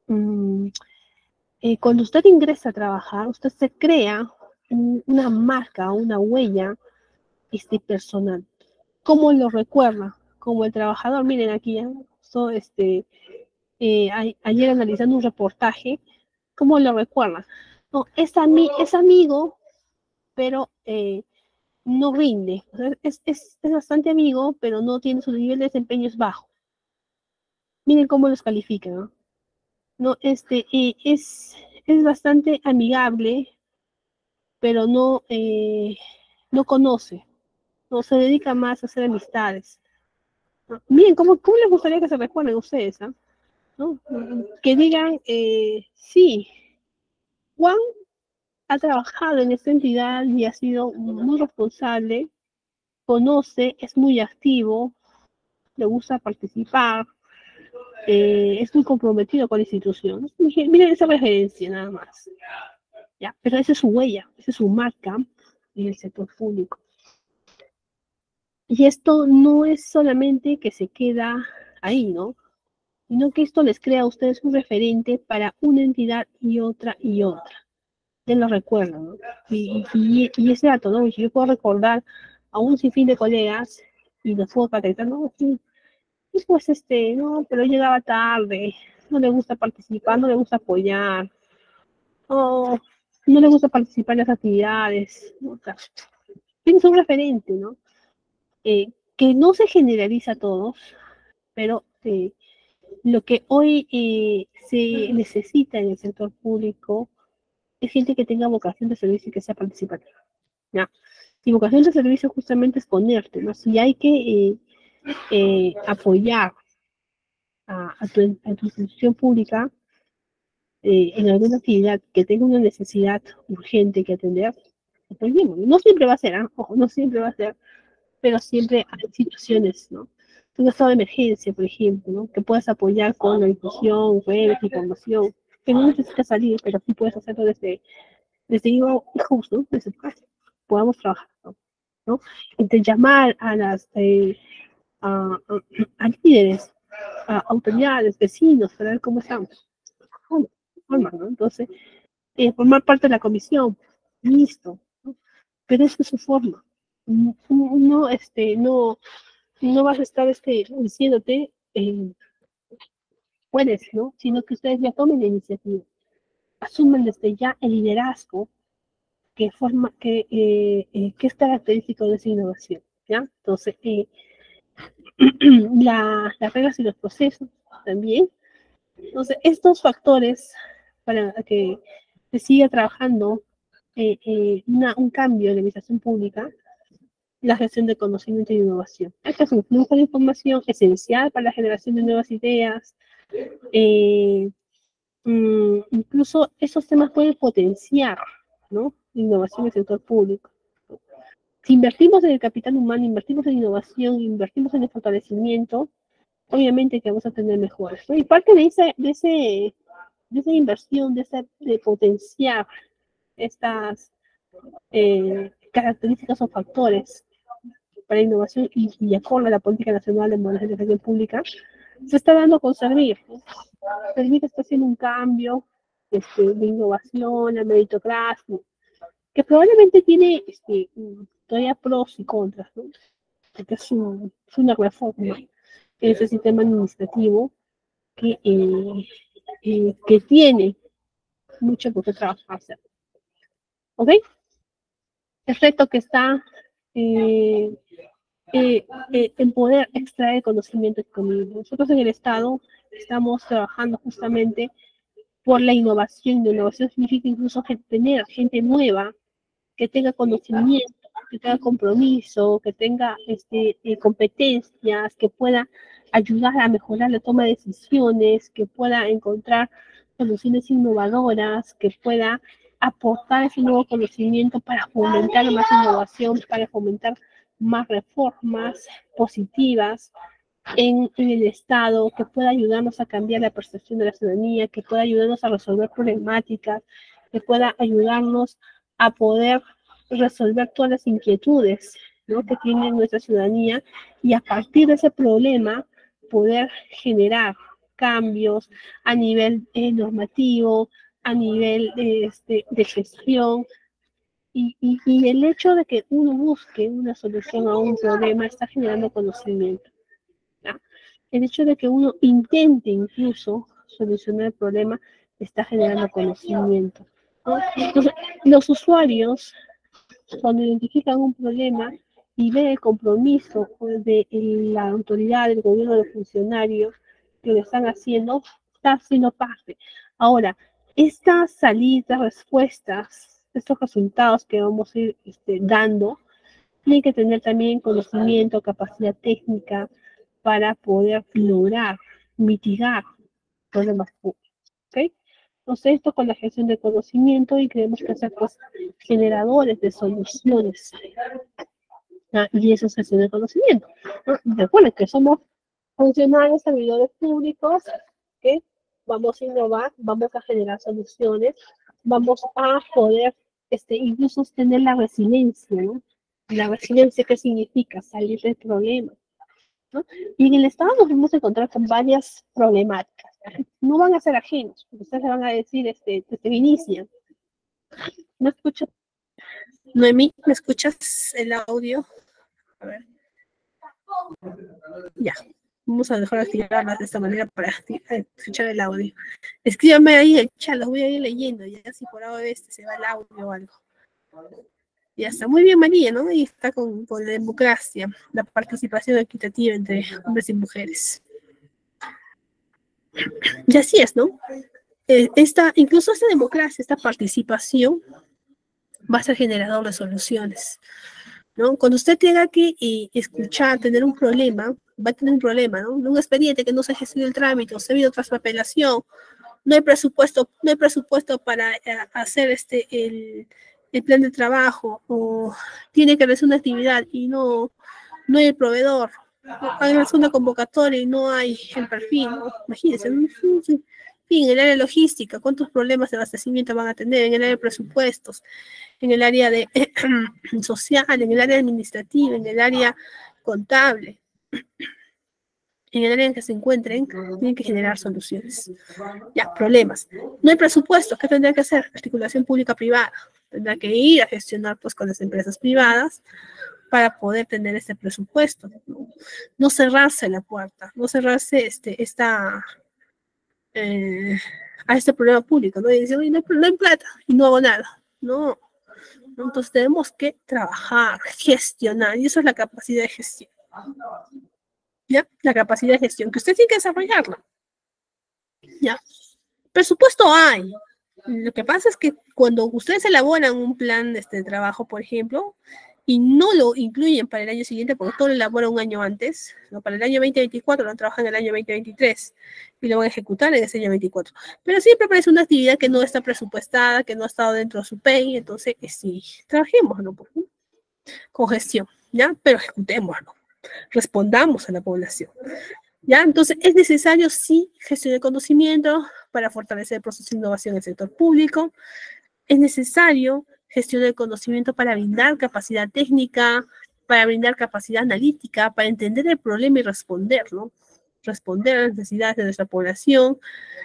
mm, eh, cuando usted ingresa a trabajar, usted se crea un, una marca, una huella este, personal. ¿Cómo lo recuerda? Como el trabajador, miren aquí, ¿eh? So, este, eh, a, ayer analizando un reportaje, ¿cómo lo recuerda? No, es, ami es amigo, pero eh, no rinde. O sea, es, es, es bastante amigo, pero no tiene su nivel de desempeño es bajo. Miren cómo los califican, ¿no? No, este, eh, es, es bastante amigable, pero no, eh, no conoce, no se dedica más a hacer amistades. ¿No? Miren, ¿cómo, ¿cómo les gustaría que se recuerden ustedes? ¿Ah? ¿No? Que digan, eh, sí, Juan ha trabajado en esta entidad y ha sido muy responsable, conoce, es muy activo, le gusta participar, eh, es muy comprometido con la institución. Miren esa referencia nada más. ¿Ya? Pero esa es su huella, esa es su marca en el sector público. Y esto no es solamente que se queda ahí, ¿no? Sino que esto les crea a ustedes un referente para una entidad y otra y otra. Ya lo recuerdan, ¿no? Y, y, y ese dato, ¿no? Yo puedo recordar a un sinfín de colegas y los puedo patentizar, no, sí, pues este, no, pero llegaba tarde, no le gusta participar, no le gusta apoyar, o no le gusta participar en las actividades, ¿no? O sea, tienes un referente, ¿no? Eh, que no se generaliza a todos, pero eh, lo que hoy eh, se necesita en el sector público es gente que tenga vocación de servicio y que sea participativa. ¿Ya? Y vocación de servicio justamente es ponerte, ¿no? Si hay que eh, eh, apoyar a, a, tu, a, tu, institución pública eh, en alguna actividad que tenga una necesidad urgente que atender, apoyemos. No siempre va a ser, ¿eh? Ojo, no siempre va a ser, pero siempre hay situaciones, ¿no? Un estado de emergencia, por ejemplo, ¿no? Que puedas apoyar con la difusión, redes, información, que no necesitas salir, pero sí puedes hacerlo desde, desde hijos, ¿no? Desde tu casa, podamos trabajar, ¿no? ¿No? Entre llamar a las eh, a, a, a, líderes, a autoridades, vecinos, para ver cómo estamos. Forma, ¿no? Entonces, eh, formar parte de la comisión, listo, ¿no? Pero esa es su forma. No, no, este, no, no vas a estar este, diciéndote, eh, puedes, ¿no? Sino que ustedes ya tomen la iniciativa, asumen desde ya el liderazgo que forma, que, eh, eh, que es característico de esa innovación, ¿ya? Entonces, eh, la, las reglas y los procesos también. Entonces, estos factores para que se siga trabajando eh, eh, una, un cambio en la administración pública, la gestión de conocimiento y innovación. Este es un flujo de información esencial para la generación de nuevas ideas. Eh, mm, incluso esos temas pueden potenciar, ¿no? Innovación en el sector público. Si invertimos en el capital humano, invertimos en innovación, invertimos en el fortalecimiento, obviamente que vamos a tener mejores, ¿no? Y parte de, ese, de, ese, de esa inversión, de, ese, de potenciar estas eh, características o factores para innovación y, y acorde a la política nacional de modernización pública, se está dando con Servir. ¿No? Servir está haciendo un cambio este, de innovación, la meritocracia, que probablemente tiene este, todavía pros y contras, ¿no? Porque es, un, es una reforma en ese sistema administrativo que, eh, eh, que tiene mucho por qué trabajarse. ¿Ok? El reto que está eh, eh, eh, en poder extraer conocimiento disponible. Nosotros en el Estado estamos trabajando justamente por la innovación. La innovación significa incluso tener gente nueva que tenga conocimiento, que tenga compromiso, que tenga este, eh, competencias, que pueda ayudar a mejorar la toma de decisiones, que pueda encontrar soluciones innovadoras, que pueda aportar ese nuevo conocimiento para fomentar más innovación, para fomentar más reformas positivas en, en el Estado, que pueda ayudarnos a cambiar la percepción de la ciudadanía, que pueda ayudarnos a resolver problemáticas, que pueda ayudarnos a poder resolver todas las inquietudes, ¿no? que tiene nuestra ciudadanía y a partir de ese problema poder generar cambios a nivel eh, normativo, a nivel eh, este, de gestión. Y, y, y el hecho de que uno busque una solución a un problema está generando conocimiento. ¿Ya? El hecho de que uno intente incluso solucionar el problema está generando conocimiento, ¿no? Entonces, los usuarios, cuando identifican un problema y ven el compromiso de la autoridad, del gobierno, de funcionarios que lo están haciendo, está siendo parte. Ahora, estas salidas, respuestas, estos resultados que vamos a ir este, dando, tienen que tener también conocimiento, capacidad técnica para poder lograr, mitigar problemas públicos. ¿Ok? Entonces, esto con la gestión de conocimiento y creemos que ser pues, generadores de soluciones. ¿Ah? Y eso es gestión de conocimiento. ¿No? Recuerden que somos funcionarios, servidores públicos, que vamos a innovar, vamos a generar soluciones, vamos a poder este, incluso tener la resiliencia, ¿no? La resiliencia, ¿qué significa? Salir del problema, ¿no? Y en el Estado nos vamos a encontrar con varias problemáticas. No van a ser ajenos, porque ustedes van a decir, este, desde inicio. ¿No escuchas? Noemí, ¿me escuchas el audio? A ver. Ya. Vamos a dejar activarlas de esta manera para escuchar el audio. Escríbame ahí en el chat, lo voy a ir leyendo, ya si por ahora este se va el audio o algo. Ya está, muy bien María, ¿no? Y está con, con la democracia, la participación equitativa entre hombres y mujeres. Y así es, ¿no? Eh, esta, incluso esta democracia, esta participación va a ser generador de soluciones, ¿no? Cuando usted tenga que eh, escuchar, tener un problema, va a tener un problema, ¿no? Un expediente que no se gestiona el trámite, o se ha habido traspapelación, no hay presupuesto, no hay presupuesto para eh, hacer este el, el plan de trabajo, o tiene que hacer una actividad y no, no hay el proveedor, hay una convocatoria y no hay el perfil, ¿no? Imagínense, ¿no? En el área de logística, ¿cuántos problemas de abastecimiento van a tener? En el área de presupuestos, en el área de eh, social, en el área administrativa, en el área contable, en el área en que se encuentren, tienen que generar soluciones. Ya, problemas. No hay presupuesto, ¿qué tendrá que hacer? Articulación pública-privada. Tendrá que ir a gestionar pues con las empresas privadas para poder tener este presupuesto. No, no cerrarse la puerta, no cerrarse este, esta, eh, a este problema público, ¿no? Y decir, oye, no hay, no hay plata y no hago nada. No. Entonces tenemos que trabajar, gestionar, y eso es la capacidad de gestión. ¿Ya? La capacidad de gestión, que usted tiene que desarrollarla. ¿Ya? Presupuesto hay. Lo que pasa es que cuando ustedes elaboran un plan este, de trabajo, por ejemplo, y no lo incluyen para el año siguiente, porque todo lo elaboran un año antes, ¿no? Para el año veinte veinticuatro lo trabajan en el año veinte veintitrés y lo van a ejecutar en ese año veinticuatro. Pero siempre aparece una actividad que no está presupuestada, que no ha estado dentro de su P E I, entonces eh, sí, trabajémoslo con gestión, ¿ya? Pero ejecutémoslo, respondamos a la población. ¿Ya? Entonces, es necesario, sí, gestión de conocimiento para fortalecer el proceso de innovación en el sector público. Es necesario gestión de conocimiento para brindar capacidad técnica, para brindar capacidad analítica, para entender el problema y responder, ¿no? Responder a las necesidades de nuestra población.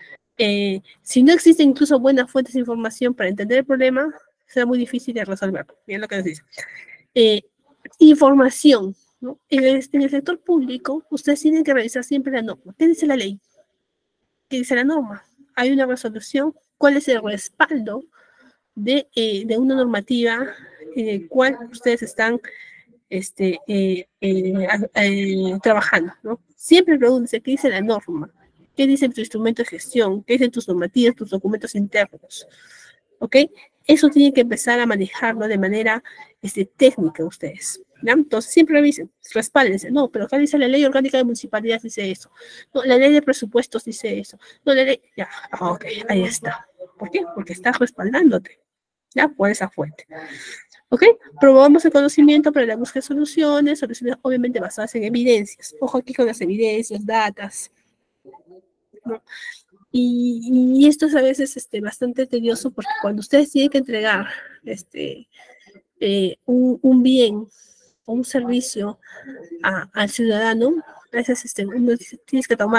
Eh, si no existen incluso buenas fuentes de información para entender el problema, será muy difícil de resolverlo. Miren lo que nos dice. Eh, información. ¿No? En, el, en el sector público, ustedes tienen que revisar siempre la norma. ¿Qué dice la ley? ¿Qué dice la norma? Hay una resolución. ¿Cuál es el respaldo de, eh, de una normativa en el cual ustedes están este, eh, eh, eh, trabajando? ¿No? Siempre pregúntense qué dice la norma, qué dice tu instrumento de gestión, qué dicen tus normativas, tus documentos internos. ¿Ok? Eso tienen que empezar a manejarlo de manera este, técnica ustedes. ¿Ya? Entonces siempre revisen, respáldense. No, pero acá dice la ley orgánica de municipalidades, dice eso. No, la ley de presupuestos dice eso. No, la ley, ya, ok, ahí está. ¿Por qué? Porque estás respaldándote, ¿ya? Por esa fuente. ¿Ok? Promovamos el conocimiento para la búsqueda de soluciones, soluciones obviamente basadas en evidencias. Ojo aquí con las evidencias, datas, ¿no? Y, y esto es a veces este, bastante tedioso porque cuando ustedes tienen que entregar este, eh, un, un bien un servicio a, al ciudadano, a veces este, uno dice, tienes que tomar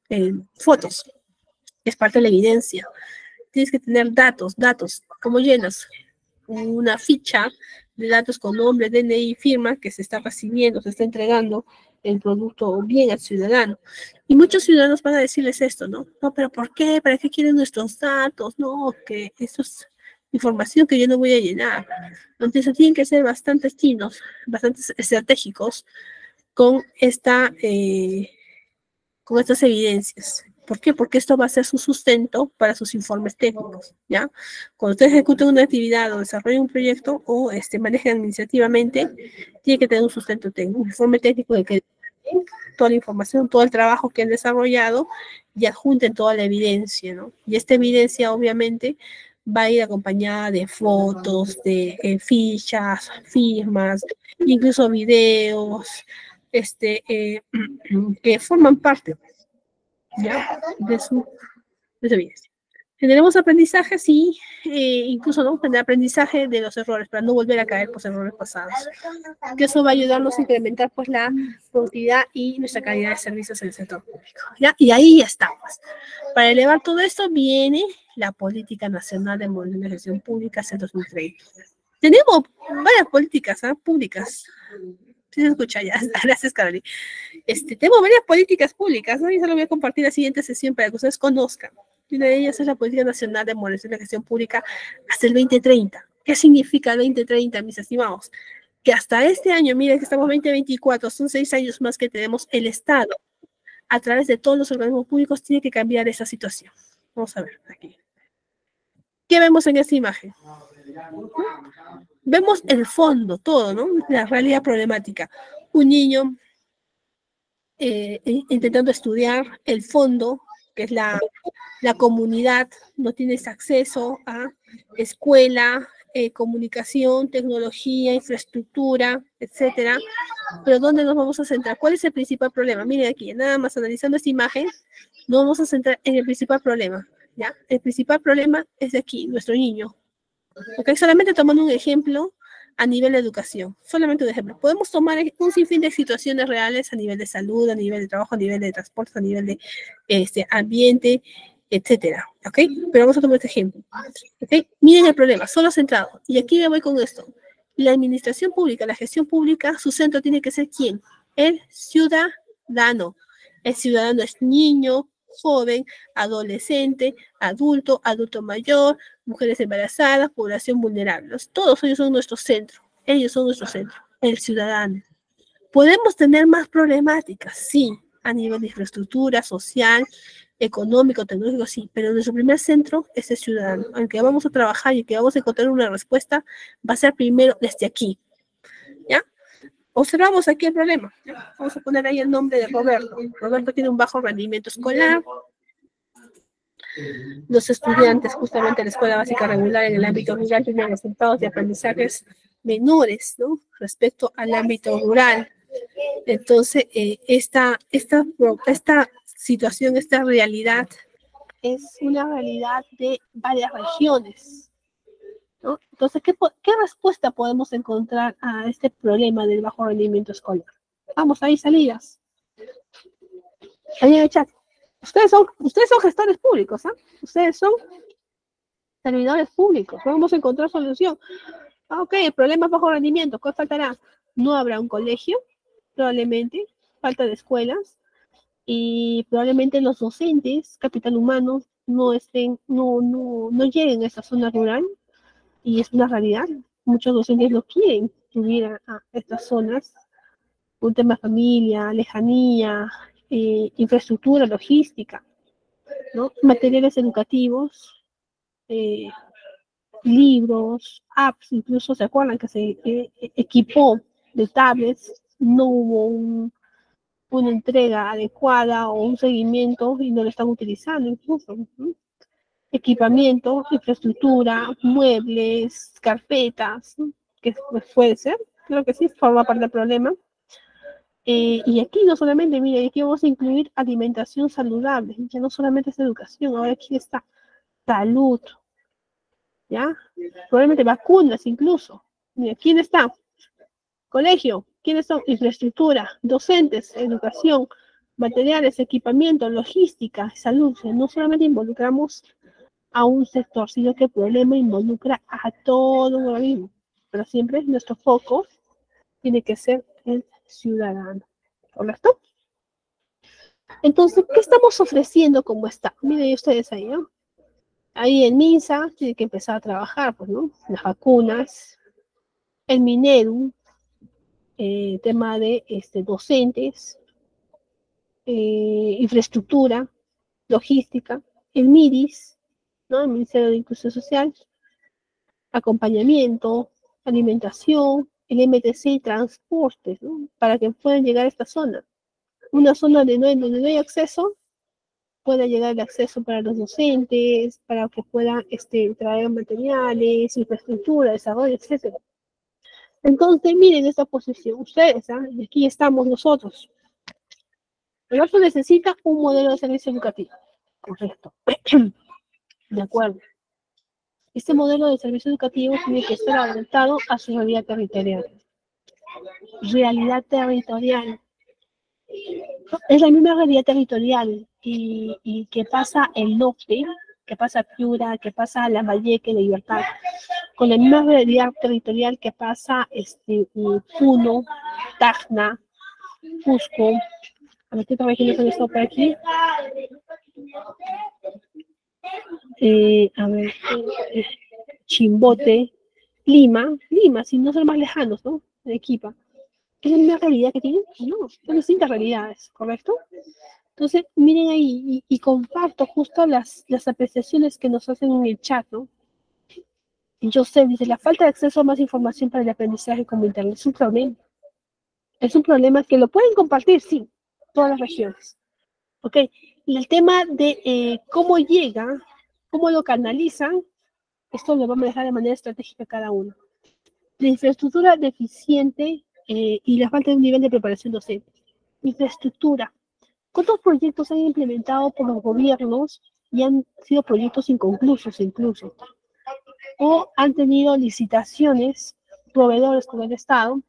eh, fotos, es parte de la evidencia. Tienes que tener datos, datos, ¿cómo llenas? Una ficha de datos con nombre, D N I, firma, que se está recibiendo, se está entregando el producto bien al ciudadano. Y muchos ciudadanos van a decirles esto, ¿no? No, pero ¿por qué? ¿Para qué quieren nuestros datos? No, que eso es información que yo no voy a llenar. Entonces tienen que ser bastante finos, bastante estratégicos con esta, eh, con estas evidencias. ¿Por qué? Porque esto va a ser su sustento para sus informes técnicos, ¿ya? Cuando ustedes ejecuten una actividad o desarrollen un proyecto o este, manejen administrativamente, tiene que tener un sustento técnico, un informe técnico de que toda la información, todo el trabajo que han desarrollado y adjunten toda la evidencia, ¿no? Y esta evidencia, obviamente, va a ir acompañada de fotos, de eh, fichas, firmas, incluso videos, este, eh, que forman parte, ¿ya? De su, de su evidencia. Generemos aprendizaje, sí, eh, incluso ¿no? tener aprendizaje de los errores para no volver a caer por errores pasados. Que eso va a ayudarnos a incrementar pues la productividad y nuestra calidad de servicios en el sector público. ¿Ya? Y ahí ya estamos. Para elevar todo esto viene la Política Nacional de Modernización Pública hacia el dos mil treinta. Tenemos varias políticas ¿eh? públicas. Sí se escucha ya. Gracias, Carolina. Este, tenemos varias políticas públicas, ¿no? Y se lo voy a compartir en la siguiente sesión para que ustedes conozcan. Y una de ellas es la Política Nacional de Modernización de la Gestión Pública hasta el veinte treinta. ¿Qué significa el veinte treinta, mis estimados? Que hasta este año, miren que estamos veinte veinticuatro, son seis años más que tenemos el Estado, a través de todos los organismos públicos, tiene que cambiar esa situación. Vamos a ver aquí. ¿Qué vemos en esta imagen? Vemos el fondo, todo, ¿no? La realidad problemática. Un niño eh, intentando estudiar, el fondo, que es la, la comunidad, no tienes acceso a escuela, eh, comunicación, tecnología, infraestructura, etcétera. Pero ¿dónde nos vamos a centrar? ¿Cuál es el principal problema? Miren aquí, nada más analizando esta imagen, nos vamos a centrar en el principal problema, ¿ya? El principal problema es de aquí, nuestro niño. ¿Ok? Solamente tomando un ejemplo a nivel de educación, solamente un ejemplo. Podemos tomar un sinfín de situaciones reales a nivel de salud, a nivel de trabajo, a nivel de transporte, a nivel de este, ambiente, etcétera, ¿ok? Pero vamos a tomar este ejemplo, ¿ok? Miren el problema, solo centrado. Y aquí me voy con esto. La administración pública, la gestión pública, su centro tiene que ser ¿quién? El ciudadano. El ciudadano es niño, joven, adolescente, adulto, adulto mayor, mujeres embarazadas, población vulnerable. Todos ellos son nuestro centro. Ellos son nuestro centro, el ciudadano. Podemos tener más problemáticas, sí, a nivel de infraestructura, social, económico, tecnológico, sí, pero nuestro primer centro es el ciudadano. Aunque vamos a trabajar y que vamos a encontrar una respuesta, va a ser primero desde aquí, ¿ya? Observamos aquí el problema. ¿Ya? Vamos a poner ahí el nombre de Roberto. Roberto tiene un bajo rendimiento escolar. Los estudiantes justamente de la escuela básica regular en el ámbito rural tienen resultados de aprendizajes menores, ¿no? Respecto al ámbito rural. Entonces, eh, esta, esta, esta situación, esta realidad, es una realidad de varias regiones, ¿no? Entonces, ¿qué, ¿qué respuesta podemos encontrar a este problema del bajo rendimiento escolar? Vamos, ahí salidas. Ahí en el chat. Ustedes son, ustedes son gestores públicos, ¿ah? ¿eh? Ustedes son servidores públicos. Vamos a encontrar solución. Ah, ok, el problema es bajo rendimiento. ¿Qué faltará? No habrá un colegio, probablemente, falta de escuelas, y probablemente los docentes, capital humano, no estén, no, no, no lleguen a esa zona rural, y es una realidad. Muchos docentes no quieren subir a, a estas zonas. Un tema familia, lejanía, eh, infraestructura, logística, ¿no? Materiales educativos, eh, libros, apps, incluso se acuerdan que se eh, equipó de tablets, no hubo un, una entrega adecuada o un seguimiento y no lo están utilizando incluso. ¿no? Equipamiento, infraestructura, muebles, carpetas, ¿no? que pues, puede ser, creo que sí, forma parte del problema. Eh, y aquí no solamente, mire, aquí vamos a incluir alimentación saludable, ya no solamente es educación, ahora aquí está salud, ¿ya? Probablemente vacunas incluso. Mira, ¿quién está? Colegio, ¿quiénes son? Infraestructura, docentes, educación, materiales, equipamiento, logística, salud. O sea, no solamente involucramos a un sector, sino que el problema involucra a todo un organismo. Pero siempre nuestro foco tiene que ser el ciudadano. ¿Correcto? Entonces, ¿qué estamos ofreciendo como está? Miren ustedes ahí, ¿no? Ahí en MINSA tiene que empezar a trabajar, pues, ¿no? Las vacunas, el Minedu, eh, tema de este, docentes, eh, infraestructura, logística, el MIDIS, ¿no? El Ministerio de Inclusión Social, acompañamiento, alimentación, el M T C y transportes, ¿no? Para que puedan llegar a esta zona. Una zona de no, donde no hay acceso, pueda llegar el acceso para los docentes, para que puedan este, traer materiales, infraestructura, desarrollo, etcétera. Entonces, miren esta posición, ustedes, ¿ah? Y aquí estamos nosotros. El otro necesita un modelo de servicio educativo. Correcto. De acuerdo. Este modelo de servicio educativo tiene que estar adaptado a su realidad territorial. Realidad territorial. Es la misma realidad territorial y, y que pasa el norte, que pasa Piura, que pasa Lambayeque, Libertad, con la misma realidad territorial que pasa este, Puno, Tacna, Cusco. A ver qué otras regiones han estado por aquí. Eh, a ver, eh, Chimbote, Lima, Lima, sin no ser más lejanos, ¿no? De Arequipa. ¿Es la misma realidad que tienen? No, son distintas realidades, ¿correcto? Entonces, miren ahí, y, y comparto justo las, las apreciaciones que nos hacen en el chat, ¿no? Joseph dice, la falta de acceso a más información para el aprendizaje como internet es un problema. Es un problema que lo pueden compartir, sí, todas las regiones. ¿Ok? Y el tema de eh, cómo llega, cómo lo canalizan, esto lo vamos a dejar de manera estratégica cada uno. La infraestructura deficiente eh, y la falta de un nivel de preparación docente. Infraestructura. ¿Cuántos proyectos han implementado por los gobiernos y han sido proyectos inconclusos incluso? O han tenido licitaciones, proveedores con el Estado,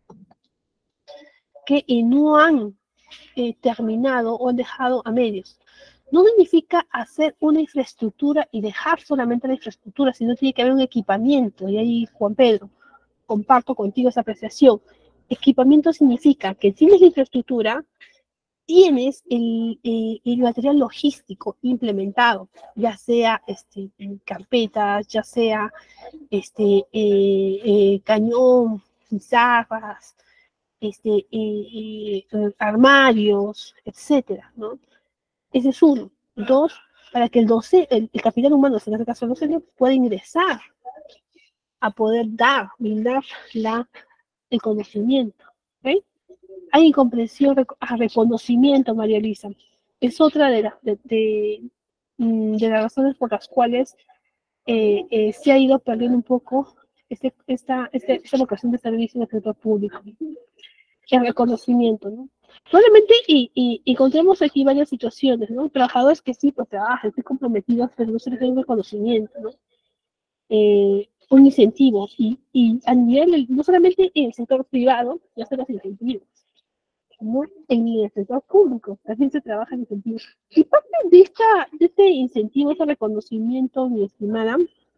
que eh, no han eh, terminado o han dejado a medios. No significa hacer una infraestructura y dejar solamente la infraestructura, sino tiene que haber un equipamiento. Y ahí, Juan Pedro, comparto contigo esa apreciación. Equipamiento significa que tienes la infraestructura, tienes el, el, el material logístico implementado, ya sea este, en carpetas, ya sea este, eh, eh, cañón, pizarras, este, eh, eh, armarios, etcétera, ¿no? Ese es uno. Dos, para que el docente, el, el capital humano, en este caso el docente, pueda ingresar a poder dar, brindar la, el conocimiento. ¿Okay? Hay incomprensión a reconocimiento, María Elisa. Es otra de, la, de, de, de las razones por las cuales eh, eh, se ha ido perdiendo un poco este, esta, este, esta vocación de servicio en el sector público. El reconocimiento, ¿no? Probablemente y, y, y encontremos aquí varias situaciones, ¿no? Trabajadores que sí, pues trabajan, están comprometidos, pero no se les da un reconocimiento, ¿no? Eh, un incentivo. Y, y a nivel, no solamente en el sector privado, ya se los incentivos, ¿no? En el sector público también se trabaja en incentivos. Y parte de, esta, de este incentivo, este reconocimiento, mi estimada,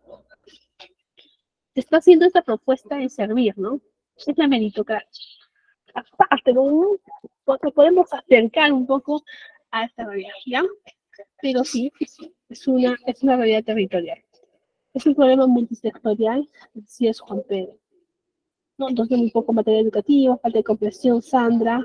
se está haciendo esta propuesta de servir, ¿no? Es la meritocracia. Aparte, ¿no? Porque podemos acercar un poco a esta realidad, ¿ya? Pero sí, es una, es una realidad territorial. Es un problema multisectorial, sí es Juan Pedro. ¿No? Entonces, un poco materia educativa, falta de comprensión, Sandra.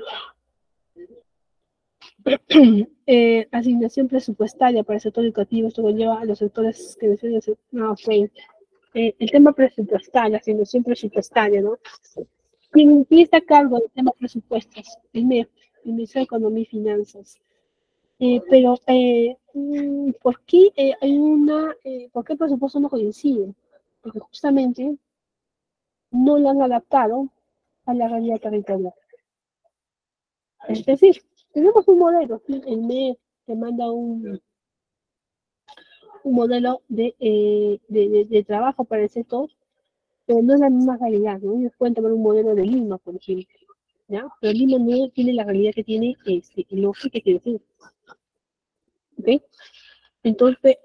eh, asignación presupuestaria para el sector educativo, esto conlleva a los sectores que deciden. No, okay. eh, el tema presupuestario, asignación presupuestaria, ¿no? ¿Quién, quién está a cargo del tema presupuestos? El M E F, el Ministerio de Economía y Finanzas. Eh, pero, eh, ¿por qué eh, hay una, eh, por qué el presupuesto no coincide? Porque justamente no lo han adaptado a la realidad territorial. Es decir, tenemos un modelo, ¿sí? El M E F te manda un, un modelo de, eh, de, de, de trabajo para el sector, pero no es la misma realidad, ¿no? Ellos pueden tomar un modelo de Lima, por ejemplo. ¿ya? Pero Lima no tiene la realidad que tiene este, el ojo que quiere decir. ¿Ok? Entonces,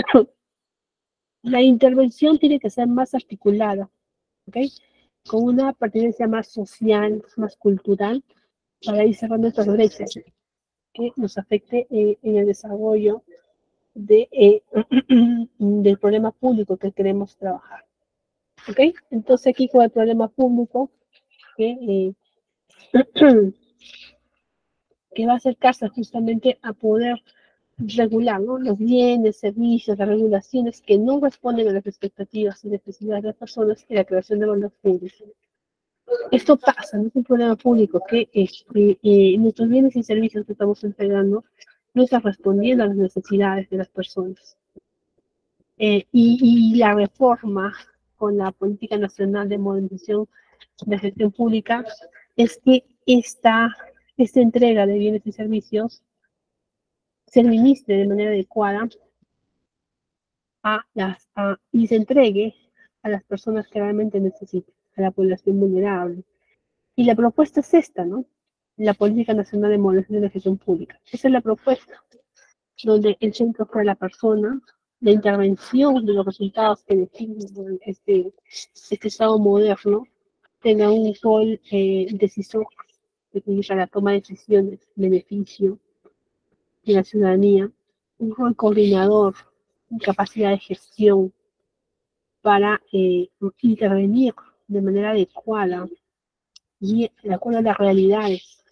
la intervención tiene que ser más articulada, ¿ok? Con una pertenencia más social, más cultural, para ir cerrando estas brechas que nos afecte eh, en el desarrollo de, eh, del problema público que queremos trabajar. ¿Ok? Entonces aquí con el problema público que, eh, que va a acercarse justamente a poder regular, ¿no?, los bienes, servicios, las regulaciones que no responden a las expectativas y necesidades de las personas y la creación de valor público. Esto pasa, no es un problema público que este, eh, nuestros bienes y servicios que estamos entregando no están respondiendo a las necesidades de las personas. Eh, y, y la reforma con la Política Nacional de Modernización de Gestión Pública es que esta, esta entrega de bienes y servicios se administre de manera adecuada a las, a, y se entregue a las personas que realmente necesitan, a la población vulnerable. Y la propuesta es esta, ¿no? La Política Nacional de Modernización de Gestión Pública. Esa es la propuesta, donde el centro fue la persona, la intervención de los resultados que definen este, este Estado moderno, tenga un rol eh, decisor para la toma de decisiones, beneficio de la ciudadanía, un rol coordinador, capacidad de gestión para eh, intervenir de manera adecuada y de acuerdo a las realidades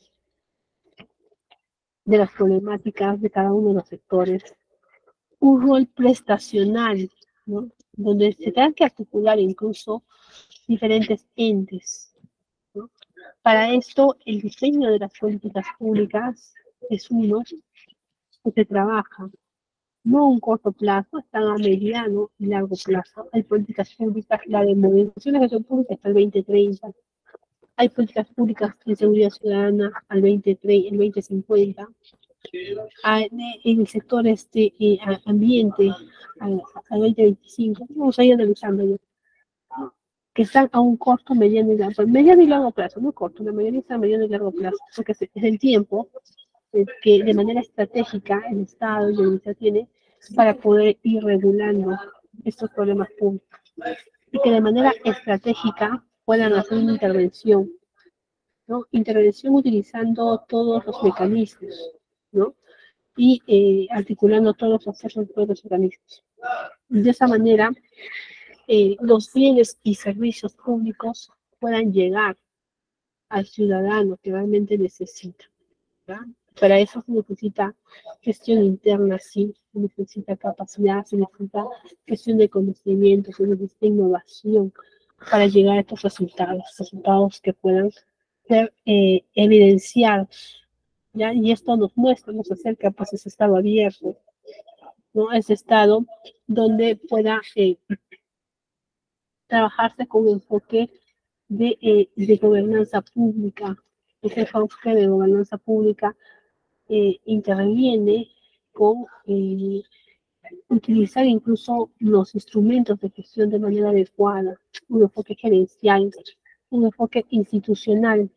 de las problemáticas de cada uno de los sectores, un rol prestacional, ¿no?, donde se tengan que articular incluso diferentes entes, ¿no? Para esto, el diseño de las políticas públicas es uno que se trabaja no a un corto plazo, están a mediano y largo plazo. Hay políticas públicas, la de modernización de la gestión pública hasta el veinte treinta. Hay políticas públicas de seguridad ciudadana al veinte treinta, el veinte cincuenta. En el sector este, eh, ambiente al, al veinte veinticinco. Vamos a ir analizando ya, que están a un corto, mediano y largo, mediano y largo plazo, no corto, la mayoría está a mediano y largo plazo, porque es el tiempo eh, que de manera estratégica el Estado y la Universidad tiene para poder ir regulando estos problemas públicos y que de manera estratégica puedan hacer una intervención, ¿no? Intervención utilizando todos los mecanismos, ¿no? Y eh, articulando todos los accesos de todos los organismos. De esa manera, eh, los bienes y servicios públicos puedan llegar al ciudadano que realmente necesita, ¿verdad? Para eso se necesita gestión interna, sí, se necesita capacidad, se necesita gestión de conocimiento, se necesita innovación para llegar a estos resultados, resultados que puedan ser eh, evidenciados, ¿ya? Y esto nos muestra, nos acerca pues ese estado abierto, ¿no? Ese estado donde pueda eh, trabajarse con un enfoque de, eh, de gobernanza pública. Ese enfoque de gobernanza pública eh, interviene con eh, utilizar incluso los instrumentos de gestión de manera adecuada, un enfoque gerencial, un enfoque institucional.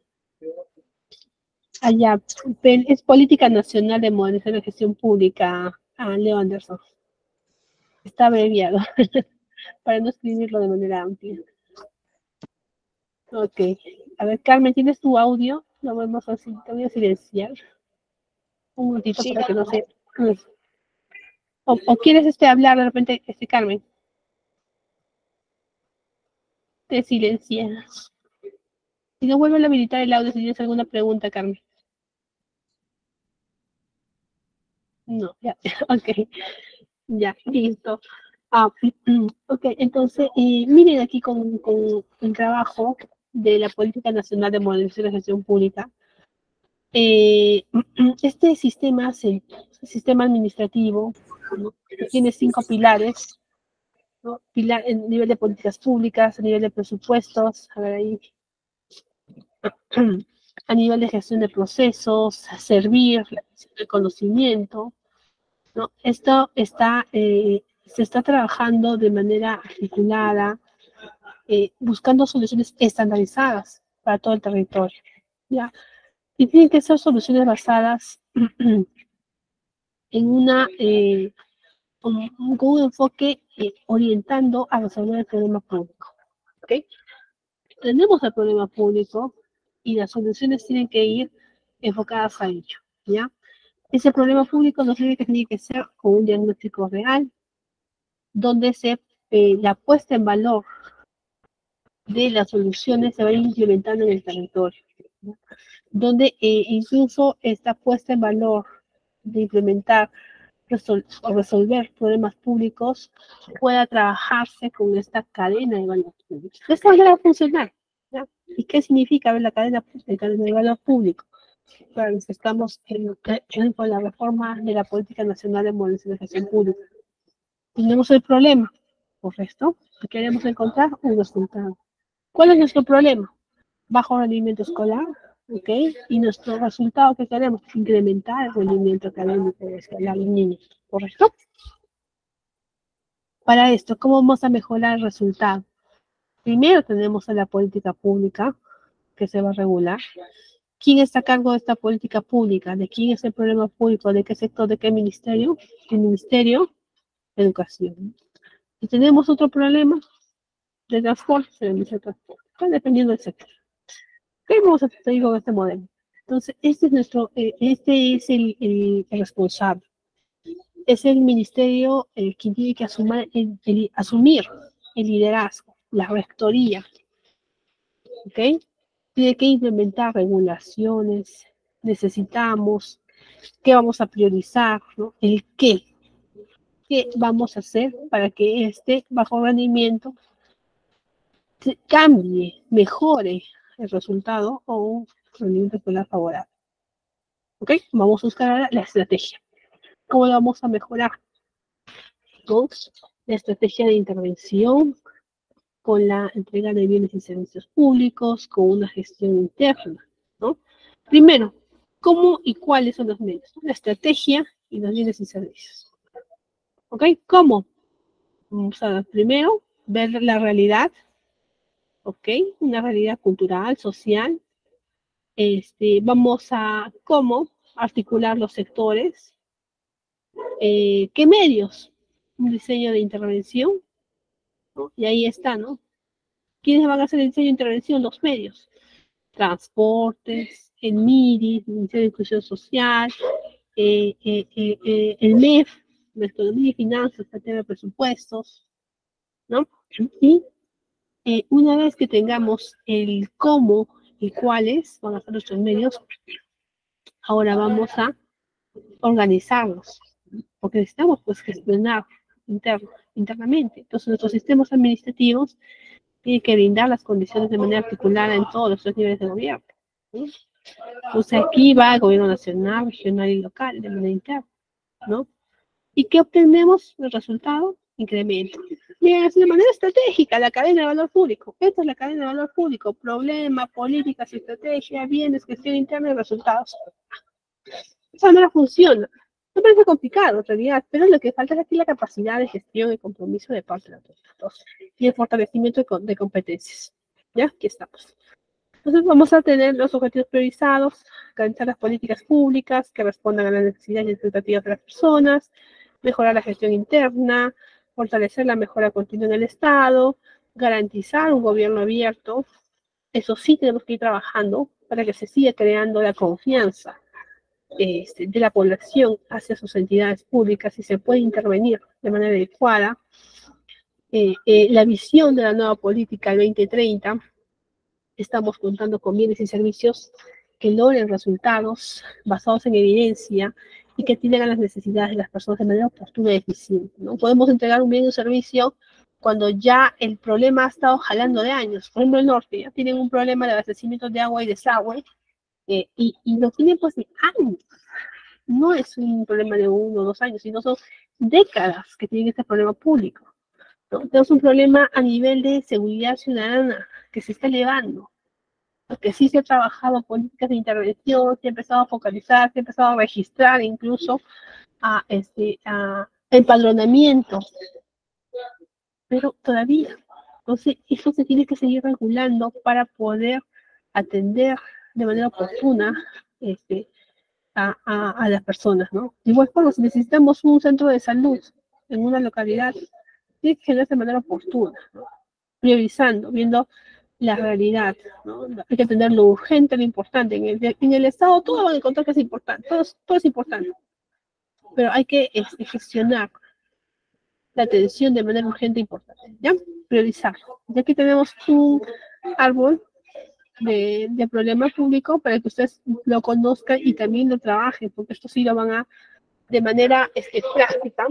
Allá, es Política Nacional de Modernización de Gestión Pública, ah, Leo Anderson. Está abreviado, para no escribirlo de manera amplia. Ok, a ver, Carmen, ¿tienes tu audio? Lo vemos así, te voy a silenciar. Un momentito sí, para que no se... O, o quieres este, hablar de repente, este, Carmen. Te silencias. Si no, vuelve a habilitar el audio si tienes alguna pregunta, Carmen. No, ya, ok. Ya, listo. Ah, ok, entonces, eh, miren aquí con, con el trabajo de la Política Nacional de Modernización de Gestión Pública. Eh, este sistema es el sistema administrativo, ¿no?, que tiene cinco pilares, ¿no? Pilar, en nivel de políticas públicas, a nivel de presupuestos, a ver ahí, a nivel de gestión de procesos, servir, el conocimiento, ¿no? Esto está, eh, se está trabajando de manera articulada, eh, buscando soluciones estandarizadas para todo el territorio, ¿ya? Y tienen que ser soluciones basadas en una, eh, con, con un enfoque eh, orientando a resolver el problema público, ¿ok? Tenemos el problema público y las soluciones tienen que ir enfocadas a ello, ¿ya? Ese problema público no tiene que, tiene que ser con un diagnóstico real, donde se, eh, la puesta en valor de las soluciones se va implementando en el territorio, ¿no? Donde eh, incluso esta puesta en valor de implementar resol o resolver problemas públicos pueda trabajarse con esta cadena de valor público. De esta manera va a funcionar, ¿ya? ¿Y qué significa ver la cadena, la cadena de valor público? Claro, estamos en, en, con la reforma de la Política Nacional de Modernización Pública. Tenemos el problema, correcto, y queremos encontrar un resultado. ¿Cuál es nuestro problema? Bajo rendimiento escolar, ¿ok? Y nuestro resultado que queremos, incrementar el rendimiento académico escolar de los niños, ¿correcto? Para esto, ¿cómo vamos a mejorar el resultado? Primero tenemos a la política pública que se va a regular. ¿Quién está a cargo de esta política pública? ¿De quién es el problema público? ¿De qué sector? ¿De qué ministerio? El Ministerio de Educación. Y tenemos otro problema de transporte, el Ministerio de Transporte. Está dependiendo del sector. ¿Qué vamos a hacer con este modelo? Entonces, este es nuestro, eh, este es el, el, el responsable. Es el ministerio eh, quien tiene que asumir el, el, asumir el liderazgo, la rectoría, ¿ok? Tiene que implementar regulaciones, necesitamos, qué vamos a priorizar, ¿no? El qué, qué vamos a hacer para que este bajo rendimiento cambie, mejore el resultado o un rendimiento escolar favorable. ¿Ok? Vamos a buscar ahora la estrategia. ¿Cómo lo vamos a mejorar? Dos, la estrategia de intervención con la entrega de bienes y servicios públicos, con una gestión interna, ¿no? Primero, ¿cómo y cuáles son los medios? La estrategia y los bienes y servicios. ¿Ok? ¿Cómo? Vamos a primero ver la realidad, ¿ok? Una realidad cultural, social. Este, vamos a cómo articular los sectores, eh, qué medios, un diseño de intervención, ¿no? Y ahí está, ¿no? ¿Quiénes van a hacer el diseño de intervención? Los medios. Transportes, el M I R I, el Ministerio de Inclusión Social, eh, eh, eh, eh, el M E F, la Economía y Finanzas, el tema de presupuestos, ¿no? Y eh, una vez que tengamos el cómo y cuáles van a ser nuestros medios, ahora vamos a organizarlos, porque necesitamos pues gestionar interno, internamente. Entonces nuestros sistemas administrativos tienen que brindar las condiciones de manera articulada en todos los tres niveles de gobierno, ¿sí? Entonces aquí va el gobierno nacional, regional y local de manera interna, ¿no? ¿Y qué obtenemos? El resultado, incremento. Bien, es de manera estratégica la cadena de valor público. Esta es la cadena de valor público. Problema, políticas, estrategia, bienes, gestión interna y resultados. Esa manera funciona. No parece complicado en realidad, pero lo que falta es aquí la capacidad de gestión y compromiso de parte de la autoridad y el fortalecimiento de, de competencias. ¿Ya? Aquí estamos. Entonces vamos a tener los objetivos priorizados, garantizar las políticas públicas que respondan a las necesidades y expectativas de las personas, mejorar la gestión interna, fortalecer la mejora continua en el Estado, garantizar un gobierno abierto. Eso sí tenemos que ir trabajando para que se siga creando la confianza este, de la población hacia sus entidades públicas y se puede intervenir de manera adecuada. Eh, eh, la visión de la nueva política del veinte treinta, estamos contando con bienes y servicios que logren resultados basados en evidencia y que atiendan a las necesidades de las personas de manera oportuna y eficiente, ¿no? Podemos entregar un bien y un servicio cuando ya el problema ha estado jalando de años. Por ejemplo, el norte ya tienen un problema de abastecimiento de agua y desagüe eh, y, y lo tienen pues de años. No es un problema de uno o dos años, sino son décadas que tienen este problema público, ¿no? Tenemos un problema a nivel de seguridad ciudadana que se está elevando, porque sí se ha trabajado políticas de intervención, se ha empezado a focalizar, se ha empezado a registrar incluso a, este, a empadronamiento, pero todavía. Entonces, eso se tiene que seguir regulando para poder atender de manera oportuna este, a, a, a las personas, ¿no? De igual forma, si necesitamos un centro de salud en una localidad, tiene que generarse de manera oportuna, ¿no? Priorizando, viendo la realidad, ¿no? Hay que tener lo urgente, lo importante. En el, en el Estado todo van a encontrar que es importante, todo, todo es importante, pero hay que este, gestionar la atención de manera urgente e importante, ¿ya? Priorizarlo. Y aquí tenemos un árbol de, de problema público para que ustedes lo conozcan y también lo trabajen, porque esto sí lo van a, de manera este, práctica,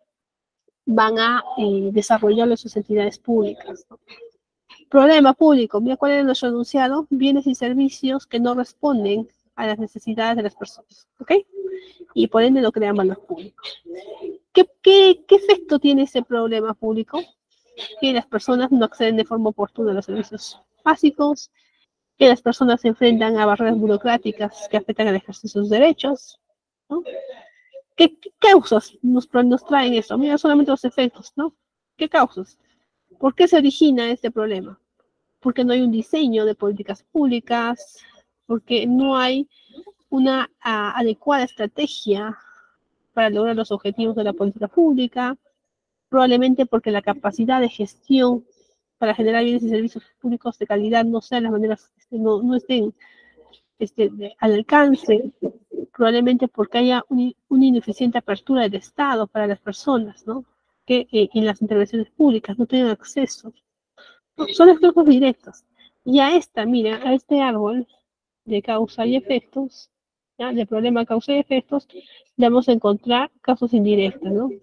van a eh, desarrollarlo en sus entidades públicas, ¿no? Problema público, mira cuál es nuestro enunciado: bienes y servicios que no responden a las necesidades de las personas, ¿ok? Y por ende no crean valor público. ¿Qué, qué, qué efecto tiene ese problema público? Que las personas no acceden de forma oportuna a los servicios básicos, que las personas se enfrentan a barreras burocráticas que afectan al ejercicio de sus derechos, ¿no? ¿Qué, qué causas nos, nos traen eso? Mira solamente los efectos, ¿no? ¿Qué causas? ¿Por qué se origina este problema? Porque no hay un diseño de políticas públicas, porque no hay una uh, adecuada estrategia para lograr los objetivos de la política pública, probablemente porque la capacidad de gestión para generar bienes y servicios públicos de calidad no sean las maneras, este, no, no estén este, de, al alcance, probablemente porque haya un, una ineficiente apertura del Estado para las personas, ¿no? Que eh, en las intervenciones públicas no tienen acceso. No, son los flujos directos. Y a esta, mira, a este árbol de causa y efectos, ¿ya? De problema, causa y efectos, le vamos a encontrar causas indirectas, ¿no?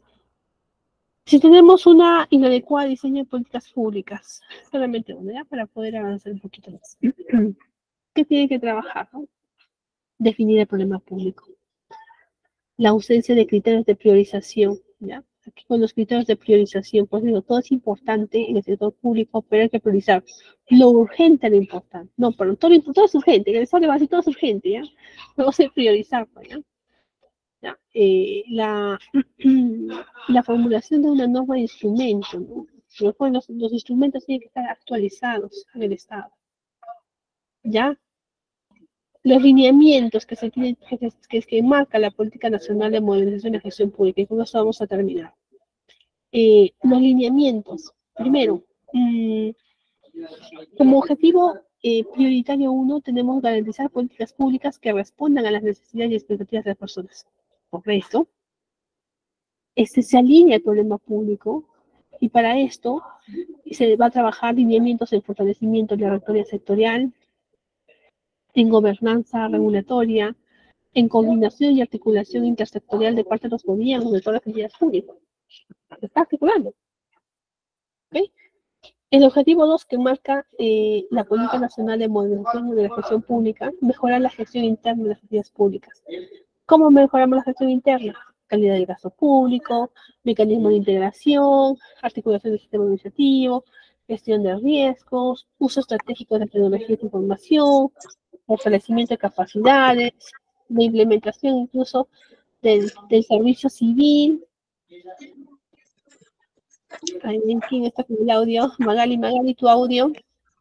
Si tenemos una inadecuada diseño de políticas públicas, solamente una, ¿ya? Para poder avanzar un poquito más. ¿Qué tiene que trabajar, ¿no? Definir el problema público. La ausencia de criterios de priorización, ¿ya? Aquí con los criterios de priorización, pues digo, todo es importante en el sector público, pero hay que priorizar lo urgente a lo importante. No, pero todo, todo es urgente, en el Estado le va a decir todo es urgente, ¿ya? Luego se priorizar, ¿ya? ¿Ya? Eh, la, la formulación de una norma de instrumento, ¿no? Los, los instrumentos tienen que estar actualizados en el Estado, ¿ya? Los lineamientos que se tienen, que, que, que marca la Política Nacional de Modernización y Gestión Pública, y con eso vamos a terminar. Eh, los lineamientos, primero, mmm, como objetivo eh, prioritario uno, tenemos garantizar políticas públicas que respondan a las necesidades y expectativas de las personas. Por esto, este se alinea al problema público, y para esto se va a trabajar lineamientos en fortalecimiento de la rectoría sectorial, en gobernanza regulatoria, en coordinación y articulación intersectorial de parte de los gobiernos de todas las entidades públicas. Se está articulando. ¿Okay? El objetivo dos, que marca eh, la Política Nacional de Modernización de la Gestión Pública, mejorar la gestión interna de las entidades públicas. ¿Cómo mejoramos la gestión interna? Calidad del gasto público, mecanismo de integración, articulación del sistema administrativo, gestión de riesgos, uso estratégico de tecnología de información, fortalecimiento de capacidades, de implementación incluso del, del servicio civil. ¿Quién está con el audio? Magali, Magali, tu audio.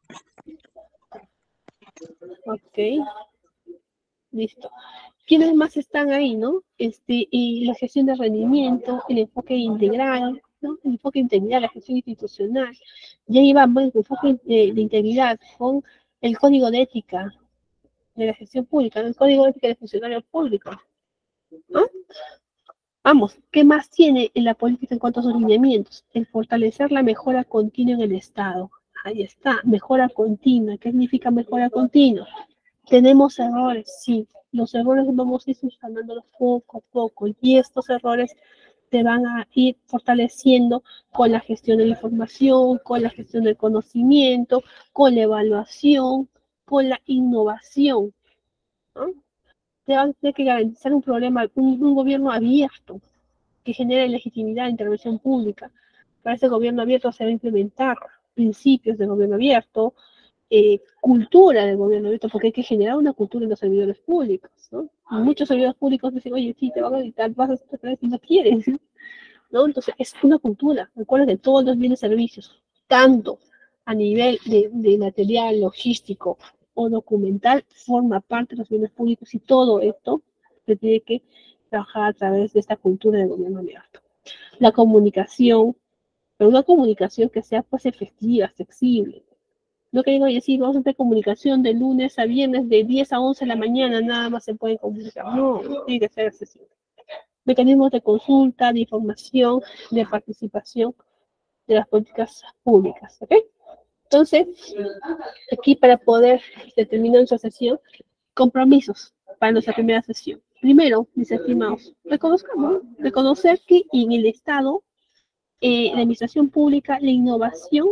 Ok. Listo. ¿Quiénes más están ahí, no? Este, y la gestión de rendimiento, el enfoque integral, ¿no? El enfoque integral, la gestión institucional. Y ahí va el enfoque de, de integridad con el código de ética de la gestión pública, ¿no? El código de ética de funcionarios públicos, ¿no? Vamos, ¿qué más tiene en la política en cuanto a sus lineamientos? El fortalecer la mejora continua en el Estado. Ahí está, mejora continua. ¿Qué significa mejora continua? Tenemos errores, sí. Los errores vamos a ir subsanándolos poco a poco, y estos errores te van a ir fortaleciendo con la gestión de la información, con la gestión del conocimiento, con la evaluación, con la innovación, ¿no? Te van a tener que garantizar un problema, un, un gobierno abierto que genere legitimidad de intervención pública. Para ese gobierno abierto se va a implementar principios de gobierno abierto, eh, cultura del gobierno abierto, porque hay que generar una cultura en los servidores públicos, ¿no? Muchos servidores públicos dicen, oye, sí, te van a editar, vas a hacer si no quieres, ¿no? Entonces, es una cultura. Recuerden que todos los bienes y servicios, tanto a nivel de, de material logístico, o documental forma parte de los bienes públicos y todo esto se tiene que trabajar a través de esta cultura de gobierno abierto. La comunicación, pero una comunicación que sea pues efectiva, accesible. No que digo, decir, vamos a hacer comunicación de lunes a viernes de diez a once de la mañana, nada más se puede comunicar. No, tiene que ser accesible. Mecanismos de consulta, de información, de participación de las políticas públicas, ¿ok? Entonces, aquí para poder determinar nuestra sesión, compromisos para nuestra primera sesión. Primero, mis estimados, reconozcamos, reconocer que en el Estado, eh, la administración pública, la innovación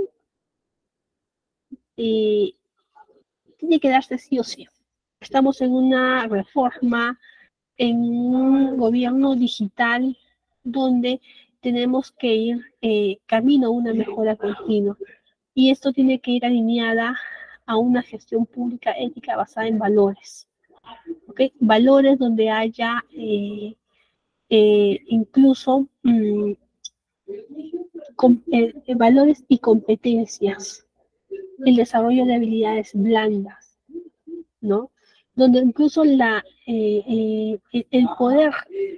eh, tiene que darse sí o sí. Estamos en una reforma, en un gobierno digital, donde tenemos que ir eh, camino a una mejora continua. Y esto tiene que ir alineada a una gestión pública ética basada en valores. ¿Okay? Valores donde haya eh, eh, incluso mmm, com, eh, valores y competencias, el desarrollo de habilidades blandas, ¿no? Donde incluso la, eh, eh, el poder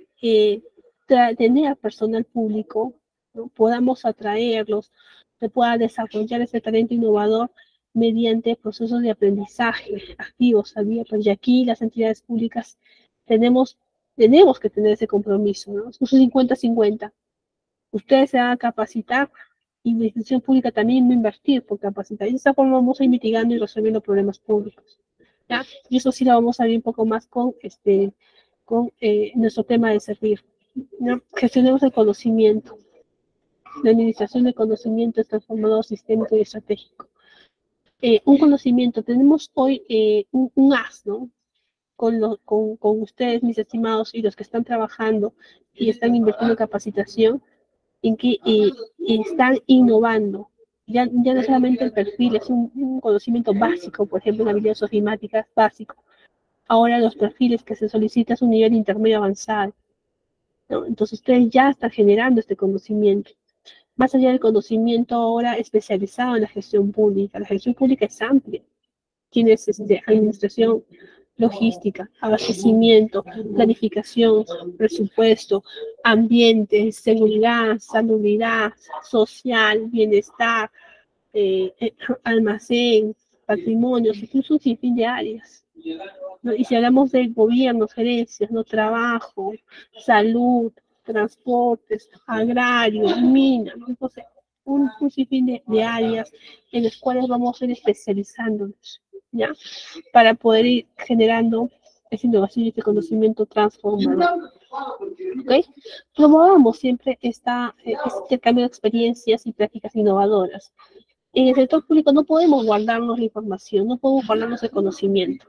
eh, tener personal público, ¿no? Podamos atraerlos, se pueda desarrollar ese talento innovador mediante procesos de aprendizaje activos, abiertos. Y aquí las entidades públicas tenemos, tenemos que tener ese compromiso, ¿no? Es un cincuenta cincuenta. Ustedes se van a capacitar y la institución pública también va a invertir por capacitar. Y de esta forma vamos a ir mitigando y resolviendo problemas públicos, ¿ya? Y eso sí lo vamos a ver un poco más con, este, con eh, nuestro tema de servir, ¿no? Gestionemos el conocimiento. La administración del conocimiento es transformador sistémico y estratégico. Eh, un conocimiento, tenemos hoy eh, un, un as, ¿no? Con, lo, con, con ustedes, mis estimados, y los que están trabajando y están invirtiendo en capacitación, en que eh, están innovando. Ya, ya no solamente el perfil, es un, un conocimiento básico, por ejemplo, en habilidades ofimáticas básico. Ahora los perfiles que se solicita es un nivel intermedio avanzado, ¿no? Entonces ustedes ya están generando este conocimiento. Más allá del conocimiento ahora especializado en la gestión pública. La gestión pública es amplia. Tienes este, administración, logística, abastecimiento, planificación, presupuesto, ambiente, seguridad, salubridad, social, bienestar, eh, eh, almacén, patrimonio, incluso un sinfín de áreas, ¿no? Y si hablamos de gobierno, gerencias, no trabajo, salud, transportes, agrario, minas, entonces un, un sinfín de, de áreas en las cuales vamos a ir especializándonos, ¿ya? Para poder ir generando esa innovación y este conocimiento transformador. ¿Ok? Promovamos siempre esta, este intercambio de experiencias y prácticas innovadoras. En el sector público no podemos guardarnos la información, no podemos guardarnos el conocimiento.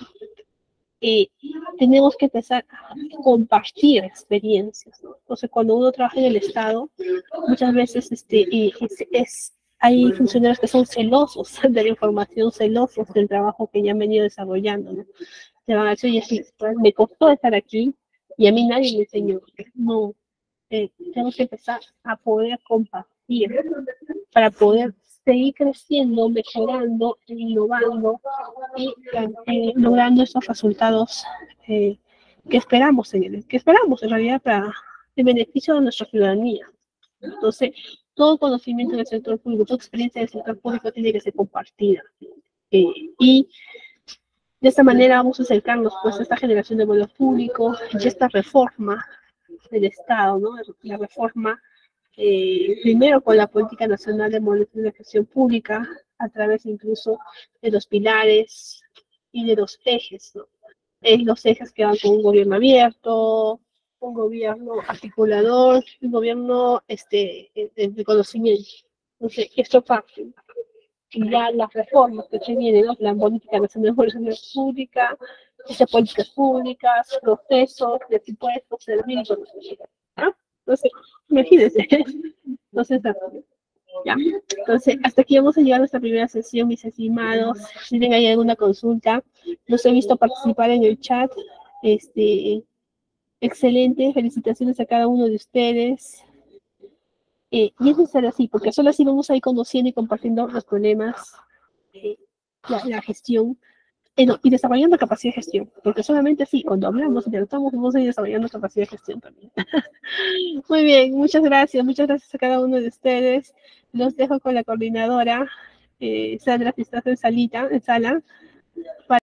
Eh, tenemos que empezar a compartir experiencias, ¿no? Entonces, cuando uno trabaja en el Estado, muchas veces este, eh, es, es, hay funcionarios que son celosos de la información, celosos del trabajo que ya han venido desarrollando, ¿no? Se van a decir, oye, sí, me costó estar aquí y a mí nadie me enseñó. No, eh, tenemos que empezar a poder compartir para poder seguir creciendo, mejorando, innovando y eh, logrando esos resultados eh, que esperamos en el, que esperamos en realidad para el beneficio de nuestra ciudadanía. Entonces, todo conocimiento del sector público, toda experiencia del sector público tiene que ser compartida. Eh, y de esta manera vamos a acercarnos pues, a esta generación de modelo público y esta reforma del Estado, ¿no? La reforma Eh, primero con la política nacional de modelación de gestión pública, a través incluso de los pilares y de los ejes, ¿no? Eh, los ejes que van con un gobierno abierto, un gobierno articulador, un gobierno este, de, de conocimiento. Entonces, esto parte. Y ya las reformas que se vienen, ¿no? La política nacional de modelación pública, esas políticas públicas, procesos, presupuestos, servicios, ¿no? Entonces, imagínense. Entonces, ya. Entonces, hasta aquí vamos a llegar a nuestra primera sesión, mis estimados. Si tienen ahí alguna consulta, los he visto participar en el chat. Este, excelente, felicitaciones a cada uno de ustedes. Eh, y es necesario así, porque solo así vamos a ir conociendo y compartiendo los problemas, eh, la, la gestión Eh, no, y desarrollando capacidad de gestión, porque solamente así, cuando hablamos y tratamos, vamos a ir desarrollando capacidad de gestión también. Muy bien, muchas gracias, muchas gracias a cada uno de ustedes. Los dejo con la coordinadora, eh, Sandra, si estás en salita, en sala.